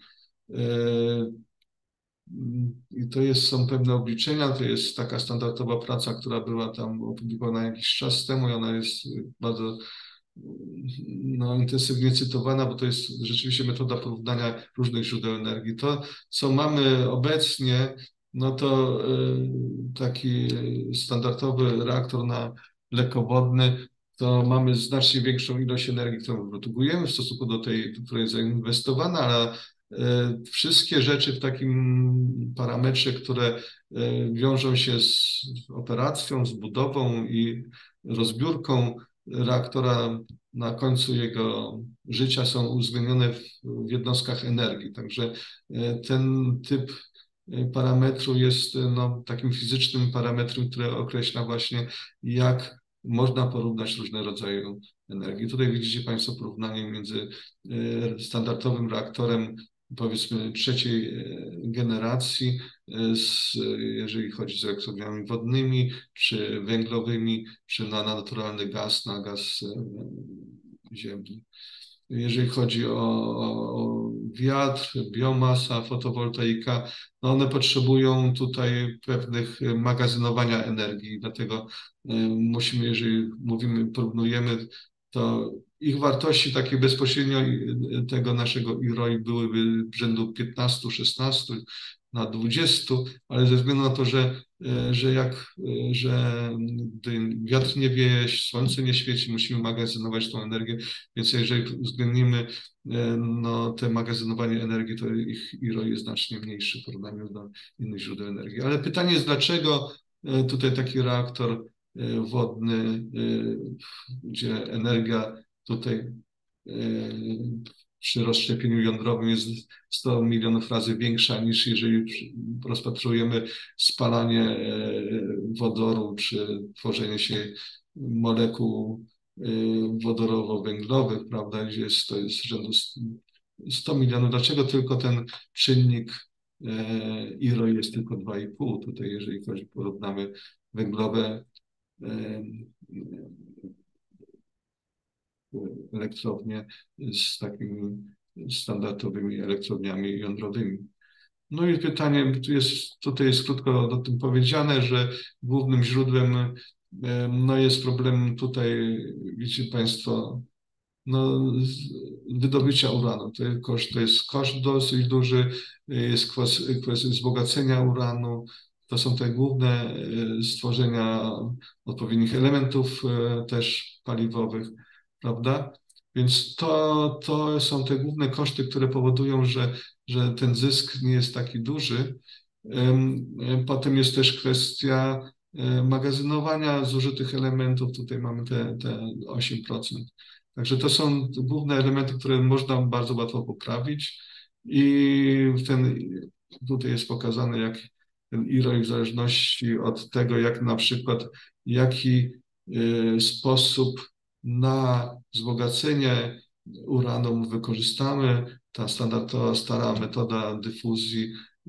I to są pewne obliczenia, to jest taka standardowa praca, która była tam opublikowana jakiś czas temu i ona jest bardzo intensywnie cytowana, bo to jest rzeczywiście metoda porównania różnych źródeł energii. To, co mamy obecnie, no to taki standardowy reaktor na mlekowodny, to mamy znacznie większą ilość energii, którą produkujemy w stosunku do tej, która jest zainwestowana, ale wszystkie rzeczy w takim parametrze, które wiążą się z operacją, z budową i rozbiórką reaktora na końcu jego życia są uwzględnione w jednostkach energii. Także ten typ parametru jest takim fizycznym parametrem, który określa właśnie, jak można porównać różne rodzaje energii. Tutaj widzicie Państwo porównanie między standardowym reaktorem, powiedzmy trzeciej generacji, jeżeli chodzi z elektrowniami wodnymi, czy węglowymi, czy na naturalny gaz, na gaz ziemny. Jeżeli chodzi o wiatr, biomasa, fotowoltaika, no one potrzebują tutaj pewnych magazynowania energii, dlatego musimy, jeżeli porównujemy, to ich wartości takie bezpośrednio tego naszego IROI byłyby rzędu 15, 16 na 20, ale ze względu na to, że gdy wiatr nie wieje, słońce nie świeci, musimy magazynować tą energię, więc jeżeli uwzględnimy te magazynowanie energii, to ich IROI jest znacznie mniejszy w porównaniu do innych źródeł energii. Ale pytanie jest, dlaczego tutaj taki reaktor wodny, gdzie energia tutaj przy rozszczepieniu jądrowym jest 100 milionów razy większa niż jeżeli rozpatrujemy spalanie wodoru czy tworzenie się molekuł wodorowo-węglowych, prawda, gdzie to jest rzędu 100 milionów. Dlaczego tylko ten czynnik IROI jest tylko 2,5? Tutaj, jeżeli chodzi, porównamy węglowe elektrownie z takimi standardowymi elektrowniami jądrowymi. No i pytanie, tutaj jest krótko o tym powiedziane, że głównym źródłem jest problem tutaj, widzicie Państwo, wydobycia uranu. To jest koszt dosyć duży, jest kwestia wzbogacenia uranu. To są te główne stworzenia odpowiednich elementów też paliwowych, prawda? Więc to są te główne koszty, które powodują, że ten zysk nie jest taki duży. Potem jest też kwestia magazynowania zużytych elementów. Tutaj mamy te 8%. Także to są główne elementy, które można bardzo łatwo poprawić i tutaj jest pokazane, jak ten IROI w zależności od tego, jak na przykład, jaki sposób na wzbogacenie uranu wykorzystamy. Ta standardowa, stara metoda dyfuzji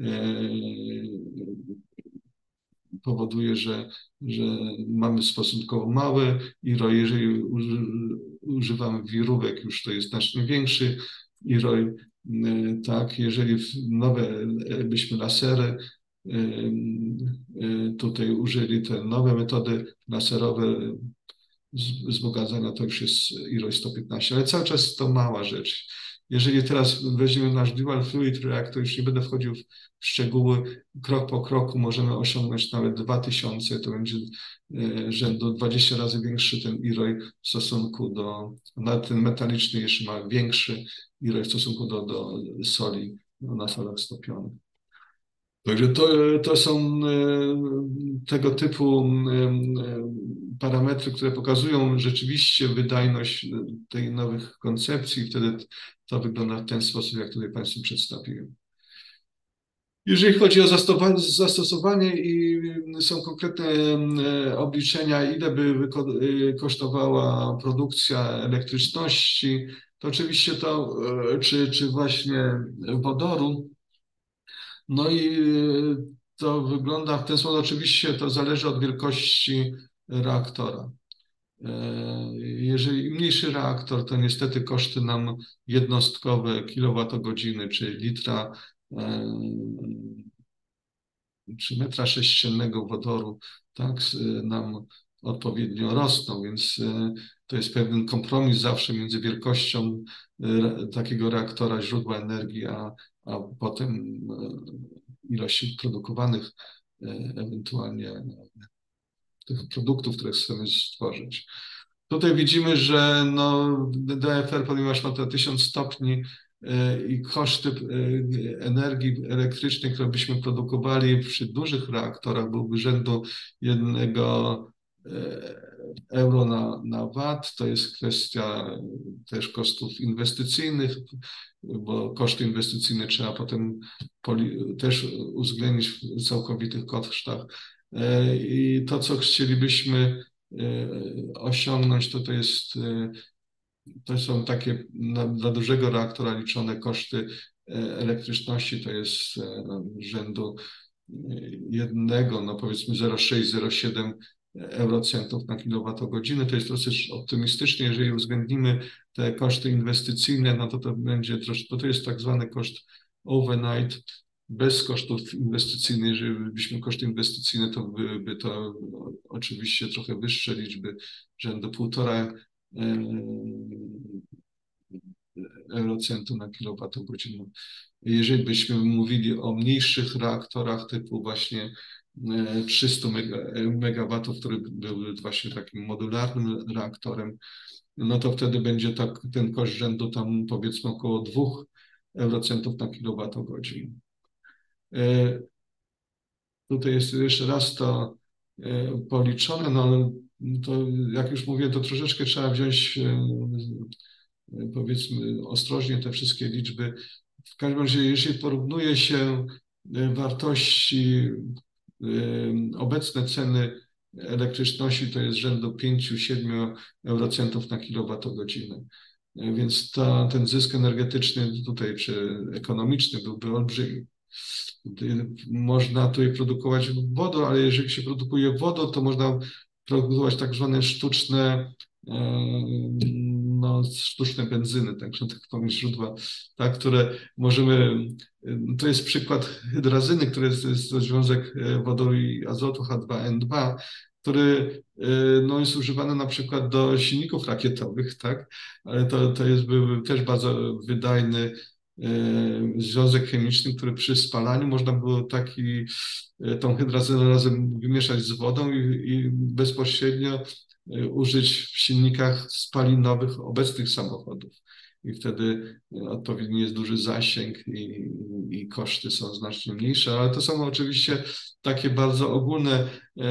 powoduje, że mamy stosunkowo mały IROI. Jeżeli używamy wirówek, już to jest znacznie większy IROI. Tak, jeżeli nowe byśmy lasery tutaj użyli te nowe metody laserowe wzbogacenia, to już jest ilość 115, ale cały czas to mała rzecz. Jeżeli teraz weźmiemy nasz Dual Fluid Reactor, już nie będę wchodził w szczegóły, krok po kroku możemy osiągnąć nawet 2000, to będzie rzędu 20 razy większy ten IROI w stosunku do, nawet ten metaliczny jeszcze ma większy IROI w stosunku do soli, na solach stopionych. Także to są tego typu parametry, które pokazują rzeczywiście wydajność tej nowych koncepcji. Wtedy to wygląda w ten sposób, jak tutaj Państwu przedstawiłem. Jeżeli chodzi o zastosowanie i są konkretne obliczenia, ile by kosztowała produkcja elektryczności, to oczywiście to, czy właśnie wodoru, no i to wygląda w ten sposób. Oczywiście to zależy od wielkości reaktora. Jeżeli mniejszy reaktor, to niestety koszty nam jednostkowe kilowatogodziny, czy litra, czy metra sześciennego wodoru, tak, nam odpowiednio rosną, więc to jest pewien kompromis zawsze między wielkością takiego reaktora, źródła energii, a potem ilości produkowanych ewentualnie tych produktów, które chcemy stworzyć. Tutaj widzimy, że no, DFR, ponieważ ma to 1000 stopni i koszty energii elektrycznej, które byśmy produkowali przy dużych reaktorach, byłby rzędu 1 euro na watt. To jest kwestia też kosztów inwestycyjnych, bo koszty inwestycyjne trzeba potem też uwzględnić w całkowitych kosztach. I to, co chcielibyśmy osiągnąć, to są takie dla dużego reaktora liczone koszty elektryczności, to jest rzędu 1, no powiedzmy 0,6-0,7 eurocentów na kilowatogodzinę. To jest dosyć optymistycznie. Jeżeli uwzględnimy te koszty inwestycyjne, no to będzie troszkę, bo to jest tak zwany koszt overnight, bez kosztów inwestycyjnych. Jeżeli byśmy koszty inwestycyjne, to byłyby to oczywiście trochę wyższe liczby, rzędu 1,5 eurocentu na kilowatogodzinę. Jeżeli byśmy mówili o mniejszych reaktorach typu właśnie 300 megawatów, który był właśnie takim modularnym reaktorem, no to wtedy będzie ten koszt rzędu tam powiedzmy około 2 eurocentów na kilowatogodzinę. Tutaj jest jeszcze raz to policzone, no to jak już mówiłem, to troszeczkę trzeba wziąć powiedzmy ostrożnie te wszystkie liczby. W każdym razie, jeśli porównuje się wartości, obecne ceny elektryczności, to jest rzędu 5-7 eurocentów na kilowatogodzinę. Więc ten zysk energetyczny tutaj, czy ekonomiczny byłby olbrzymi. Można tutaj produkować wodę, ale jeżeli się produkuje wodę, to można produkować tak zwane sztuczne benzyny, także tak powiem, źródła, tak, które możemy, to jest przykład hydrazyny, który jest związek wodoru i azotu H2N2, który no, jest używany na przykład do silników rakietowych, tak, ale to byłby też bardzo wydajny związek chemiczny, który przy spalaniu można było tą hydrazynę razem wymieszać z wodą i bezpośrednio użyć w silnikach spalinowych obecnych samochodów. I wtedy odpowiednio jest duży zasięg i koszty są znacznie mniejsze, ale to są oczywiście takie bardzo ogólne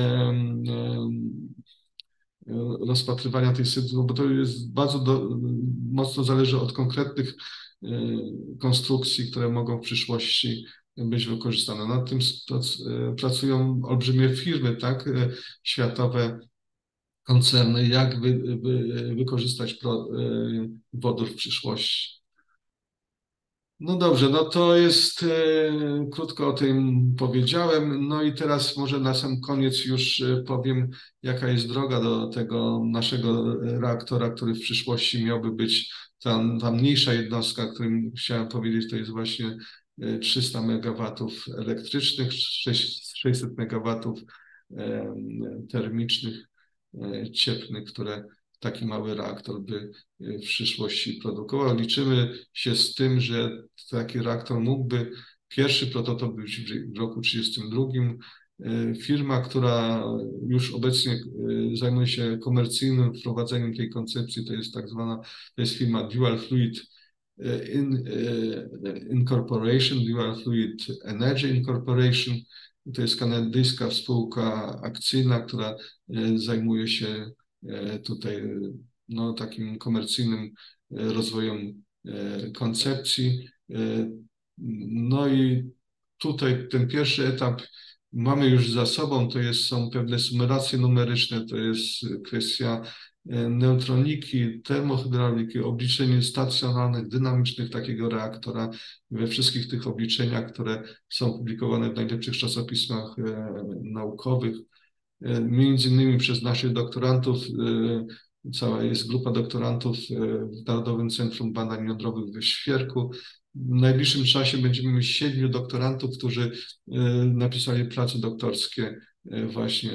rozpatrywania tej sytuacji, bo to jest bardzo mocno zależy od konkretnych konstrukcji, które mogą w przyszłości być wykorzystane. Nad tym pracują olbrzymie firmy, tak, światowe koncerny, jak wykorzystać wodór w przyszłości. No dobrze, no to jest krótko o tym powiedziałem. No i teraz może na sam koniec już powiem, jaka jest droga do tego naszego reaktora, który w przyszłości miałby być ta mniejsza jednostka, o którym chciałem powiedzieć, to jest właśnie 300 MW elektrycznych, 600 MW termicznych, cieplnych, które taki mały reaktor by w przyszłości produkował. Liczymy się z tym, że taki reaktor mógłby pierwszy prototyp być w roku 1932. Firma, która już obecnie zajmuje się komercyjnym wprowadzeniem tej koncepcji, to jest firma Dual Fluid Incorporation, Dual Fluid Energy Incorporation. To jest kanadyjska spółka akcyjna, która zajmuje się tutaj takim komercyjnym rozwojem koncepcji. No i tutaj ten pierwszy etap mamy już za sobą, są pewne symulacje numeryczne, to jest kwestia neutroniki, termohydrauliki, obliczeń stacjonarnych, dynamicznych takiego reaktora. We wszystkich tych obliczeniach, które są publikowane w najlepszych czasopismach naukowych, między innymi przez naszych doktorantów, cała jest grupa doktorantów w Narodowym Centrum Badań Jądrowych we Świerku. W najbliższym czasie będziemy mieć 7 doktorantów, którzy napisali prace doktorskie właśnie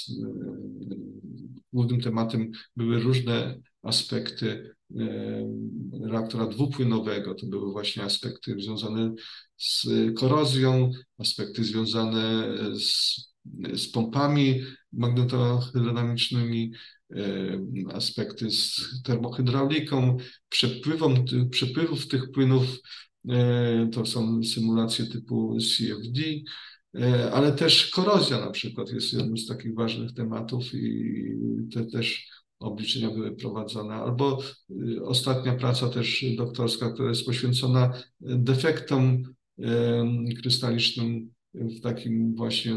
głównym tematem były różne aspekty reaktora dwupłynowego. To były właśnie aspekty związane z korozją, aspekty związane z pompami magnetohydrodynamicznymi, aspekty z termohydrauliką, przepływów tych płynów. To są symulacje typu CFD, ale też korozja na przykład jest jednym z takich ważnych tematów i te też obliczenia były prowadzone. Albo ostatnia praca też doktorska, która jest poświęcona defektom krystalicznym w takim właśnie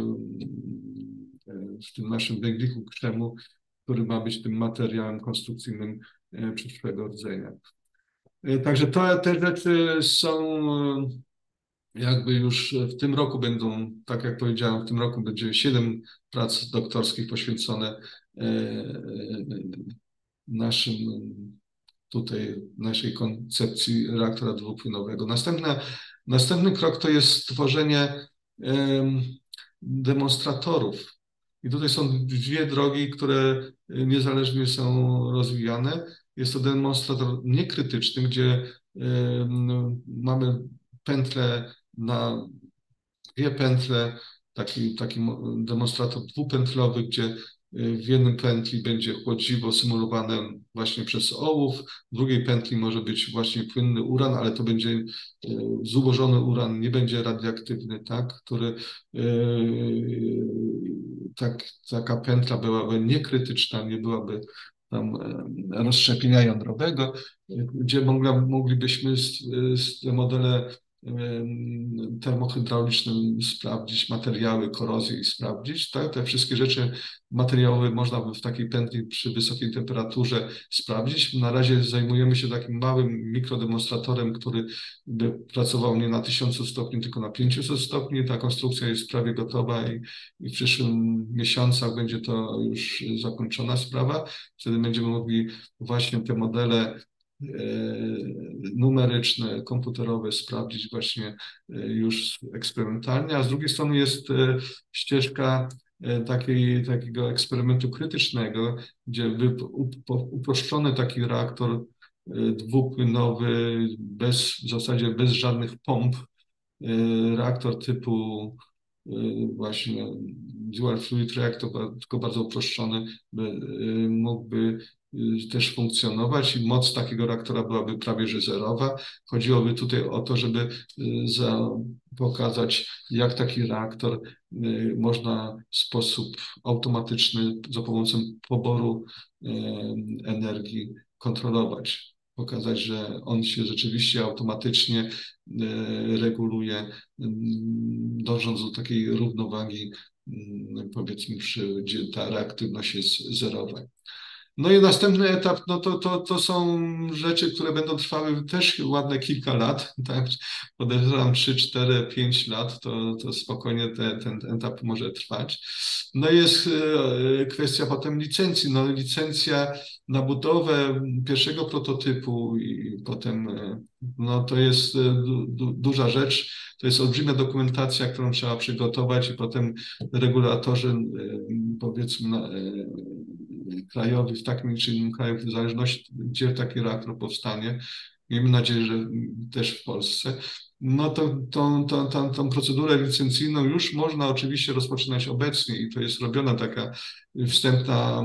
w tym naszym węgliku krzemu, który ma być tym materiałem konstrukcyjnym przyszłego rdzenia. Także te rzeczy są jakby już w tym roku będą, tak jak powiedziałem, w tym roku będzie 7 prac doktorskich poświęcone naszej koncepcji reaktora dwupłynowego. Następny krok to jest stworzenie demonstratorów. I tutaj są 2 drogi, które niezależnie są rozwijane. Jest to demonstrator niekrytyczny, gdzie mamy pętlę na 2 pętle, taki demonstrator dwupętlowy, gdzie w jednym pętli będzie chłodziwo symulowane właśnie przez ołów, w drugiej pętli może być właśnie płynny uran, ale to będzie zubożony uran, nie będzie radioaktywny, tak, który taka pętla byłaby niekrytyczna, nie byłaby tam rozszczepienia jądrowego, gdzie moglibyśmy te modele termohydraulicznym sprawdzić materiały, korozję i sprawdzić. Tak? Te wszystkie rzeczy materiałowe można by w takiej pętli przy wysokiej temperaturze sprawdzić. Na razie zajmujemy się takim małym mikrodemonstratorem, który by pracował nie na 1000 stopni, tylko na 500 stopni. Ta konstrukcja jest prawie gotowa i w przyszłym miesiącach będzie to już zakończona sprawa. Wtedy będziemy mogli właśnie te modele numeryczne, komputerowe sprawdzić właśnie już eksperymentalnie, a z drugiej strony jest ścieżka takiego eksperymentu krytycznego, gdzie uproszczony taki reaktor dwupłynowy, w zasadzie bez żadnych pomp, reaktor typu właśnie Dual Fluid Reactor, tylko bardzo uproszczony, mógłby też funkcjonować i moc takiego reaktora byłaby prawie że zerowa. Chodziłoby tutaj o to, żeby pokazać, jak taki reaktor można w sposób automatyczny za pomocą poboru energii kontrolować. Pokazać, że on się rzeczywiście automatycznie reguluje, dążąc do takiej równowagi, powiedzmy, gdzie ta reaktywność jest zerowa. No i następny etap, no to są rzeczy, które będą trwały też ładne kilka lat, tak? Podejrzewam 3, 4, 5 lat, to spokojnie ten etap może trwać. No i jest kwestia potem licencji. No licencja na budowę pierwszego prototypu i potem no to jest duża rzecz. To jest olbrzymia dokumentacja, którą trzeba przygotować i potem regulatorzy powiedzmy krajowi w takim czy innym kraju, w zależności gdzie taki reaktor powstanie, miejmy nadzieję, że też w Polsce, no to tą procedurę licencyjną już można oczywiście rozpoczynać obecnie i to jest robiona taka wstępna,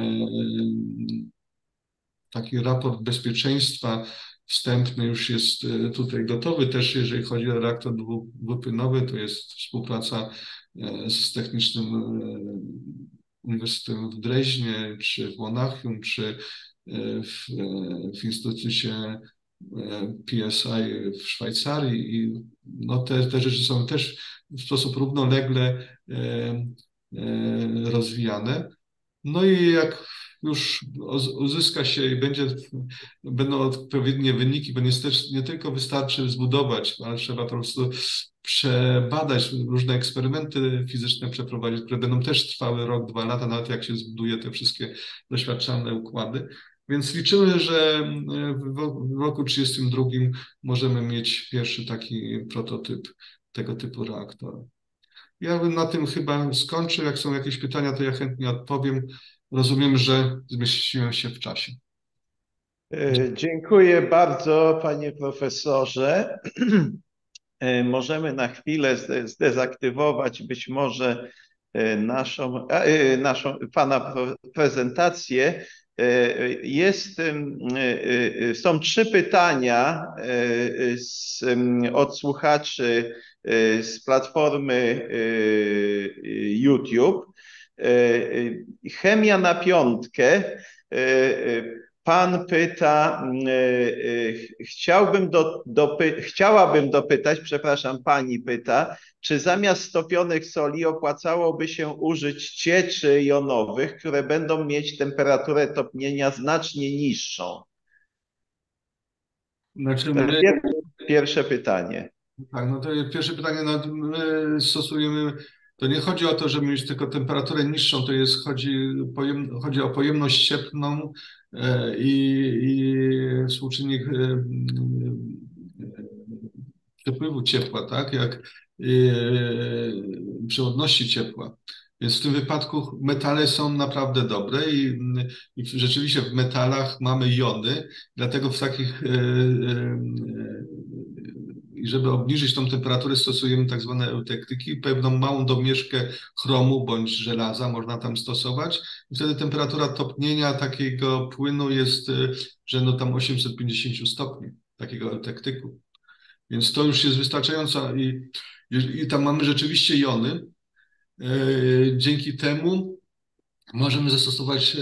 taki raport bezpieczeństwa wstępny już jest tutaj gotowy. Też jeżeli chodzi o reaktor dwupłynowy, to jest współpraca z Technicznym Uniwersytetem w Dreźnie, czy w Monachium, czy w Instytucie PSI w Szwajcarii i no te rzeczy są też w sposób równolegle rozwijane. No i jak już uzyska się i będą odpowiednie wyniki, bo nie tylko wystarczy zbudować, ale trzeba po prostu przebadać, różne eksperymenty fizyczne przeprowadzić, które będą też trwały rok, 2 lata, nawet jak się zbuduje te wszystkie doświadczalne układy. Więc liczymy, że w roku 1932 możemy mieć pierwszy taki prototyp tego typu reaktora. Ja bym na tym chyba skończył. Jak są jakieś pytania, to ja chętnie odpowiem. Rozumiem, że zmieściłem się w czasie. Dziękuję bardzo, panie profesorze. Możemy na chwilę zdezaktywować być może naszą pana prezentację. Są 3 pytania od słuchaczy z platformy YouTube. Chemia na piątkę. Pan pyta, chciałabym dopytać, przepraszam, pani pyta, czy zamiast stopionych soli opłacałoby się użyć cieczy jonowych, które będą mieć temperaturę topnienia znacznie niższą? Znaczy To my, jest pierwsze pytanie. tak, no to pierwsze pytanie, no, my stosujemy, to nie chodzi o to, żeby mieć tylko temperaturę niższą, to jest, chodzi o pojemność cieplną i współczynnik przepływu ciepła, tak, jak przewodności ciepła. Więc w tym wypadku metale są naprawdę dobre i rzeczywiście w metalach mamy jony, dlatego w takich i żeby obniżyć tą temperaturę, stosujemy tak zwane eutektyki, pewną małą domieszkę chromu bądź żelaza można tam stosować. I wtedy temperatura topnienia takiego płynu jest rzędu tam 850 stopni, takiego eutektyku. Więc to już jest wystarczająco i tam mamy rzeczywiście jony. Dzięki temu możemy zastosować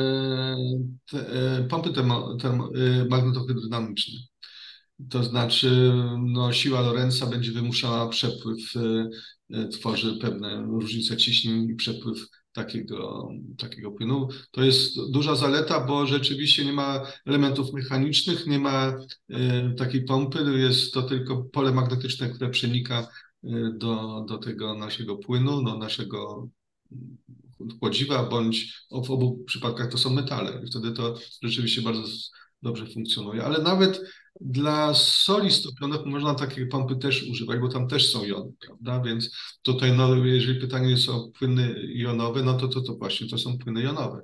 pompy magnetohydrodynamiczne. To znaczy no, siła Lorentza będzie wymuszała przepływ, tworzy pewne różnice ciśnień i przepływ takiego płynu. To jest duża zaleta, bo rzeczywiście nie ma elementów mechanicznych, nie ma takiej pompy, jest to tylko pole magnetyczne, które przenika do tego naszego płynu, do naszego chłodziwa, bądź w obu przypadkach to są metale i wtedy to rzeczywiście bardzo dobrze funkcjonuje. Ale nawet dla soli stopionych można takie pompy też używać, bo tam też są jony, prawda? Więc tutaj, no, jeżeli pytanie jest o płyny jonowe, no to właśnie to są płyny jonowe.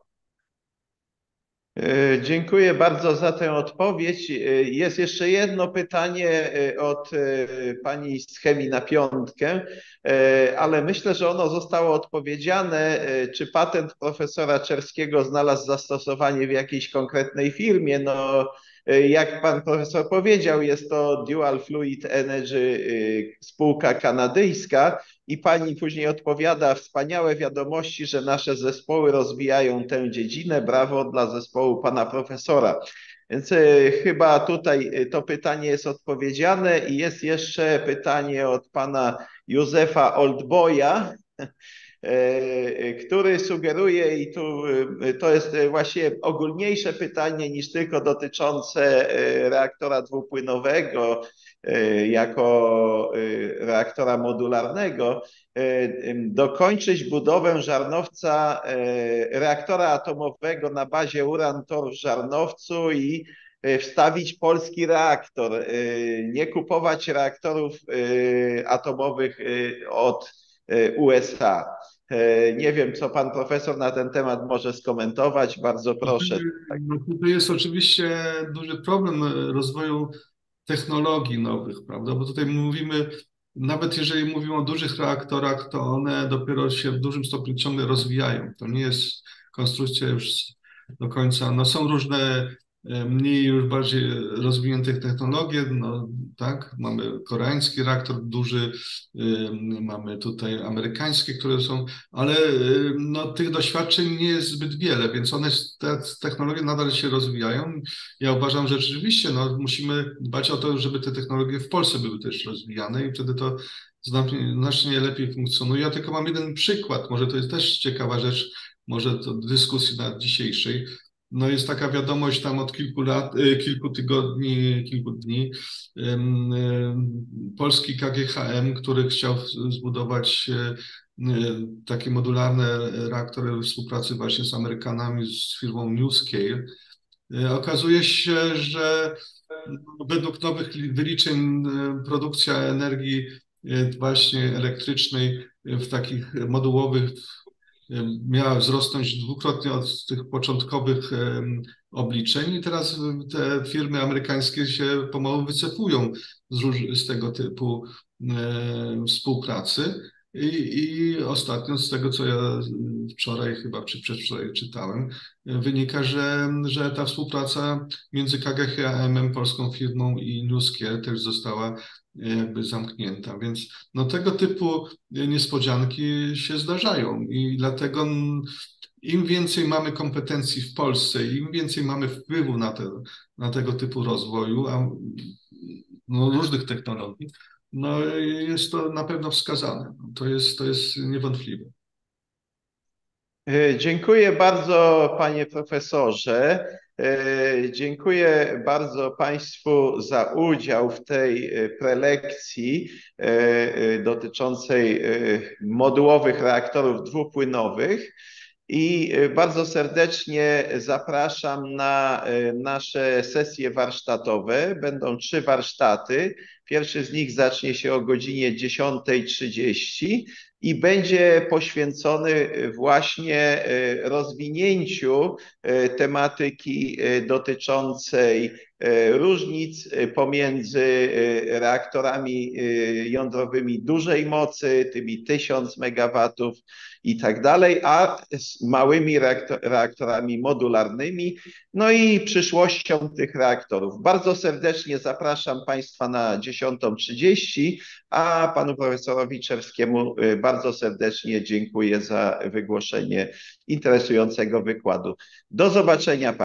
Dziękuję bardzo za tę odpowiedź. Jest jeszcze jedno pytanie od pani z chemii na piątkę, ale myślę, że ono zostało odpowiedziane. Czy patent profesora Czerskiego znalazł zastosowanie w jakiejś konkretnej firmie? No, jak pan profesor powiedział, jest to Dual Fluid Energy, spółka kanadyjska. I pani później odpowiada, wspaniałe wiadomości, że nasze zespoły rozwijają tę dziedzinę. Brawo dla zespołu pana profesora. Więc chyba tutaj to pytanie jest odpowiedziane i jest jeszcze pytanie od pana Józefa Oldboya. który sugeruje, i tu to jest właśnie ogólniejsze pytanie niż tylko dotyczące reaktora dwupłynowego jako reaktora modularnego, dokończyć budowę żarnowca reaktora atomowego na bazie uran-tor w Żarnowcu i wstawić polski reaktor, nie kupować reaktorów atomowych od USA. Nie wiem, co pan profesor na ten temat może skomentować. Bardzo proszę. No, to jest oczywiście duży problem rozwoju technologii nowych, prawda? Bo tutaj mówimy, nawet jeżeli mówimy o dużych reaktorach, to one dopiero się w dużym stopniu ciągle rozwijają. To nie jest konstrukcja już do końca. No, są różne mniej już bardziej rozwinięte technologie, no tak, mamy koreański reaktor duży, mamy tutaj amerykańskie, które są, ale no, tych doświadczeń nie jest zbyt wiele, więc te technologie nadal się rozwijają. Ja uważam, że rzeczywiście no, musimy dbać o to, żeby te technologie w Polsce były też rozwijane i wtedy to znacznie lepiej funkcjonuje. Ja tylko mam jeden przykład, może to jest też ciekawa rzecz, może to dyskusji na dzisiejszej. No jest taka wiadomość tam od kilku lat, kilku tygodni, kilku dni. Polski KGHM, który chciał zbudować takie modularne reaktory w współpracy właśnie z Amerykanami, z firmą NuScale. Okazuje się, że według nowych wyliczeń produkcja energii właśnie elektrycznej w takich modułowych miała wzrosnąć dwukrotnie od tych początkowych obliczeń i teraz te firmy amerykańskie się pomału wycofują z tego typu współpracy. I ostatnio z tego, co ja wczoraj chyba czy przedwczoraj czytałem, wynika, że ta współpraca między KGHM, polską firmą i NuScale też została jakby zamknięta. Więc no, tego typu niespodzianki się zdarzają i dlatego im więcej mamy kompetencji w Polsce, im więcej mamy wpływu na tego typu rozwoju, no, różnych technologii, no jest to na pewno wskazane. To jest niewątpliwe. Dziękuję bardzo, panie profesorze. Dziękuję bardzo państwu za udział w tej prelekcji dotyczącej modułowych reaktorów dwupłynowych. I bardzo serdecznie zapraszam na nasze sesje warsztatowe. Będą 3 warsztaty. Pierwszy z nich zacznie się o godzinie 10:30 i będzie poświęcony właśnie rozwinięciu tematyki dotyczącej różnic pomiędzy reaktorami jądrowymi dużej mocy, tymi 1000 MW i tak dalej, a z małymi reaktorami modularnymi, no i przyszłością tych reaktorów. Bardzo serdecznie zapraszam państwa na 10:30, a panu profesorowi Czerskiemu bardzo serdecznie dziękuję za wygłoszenie interesującego wykładu. Do zobaczenia.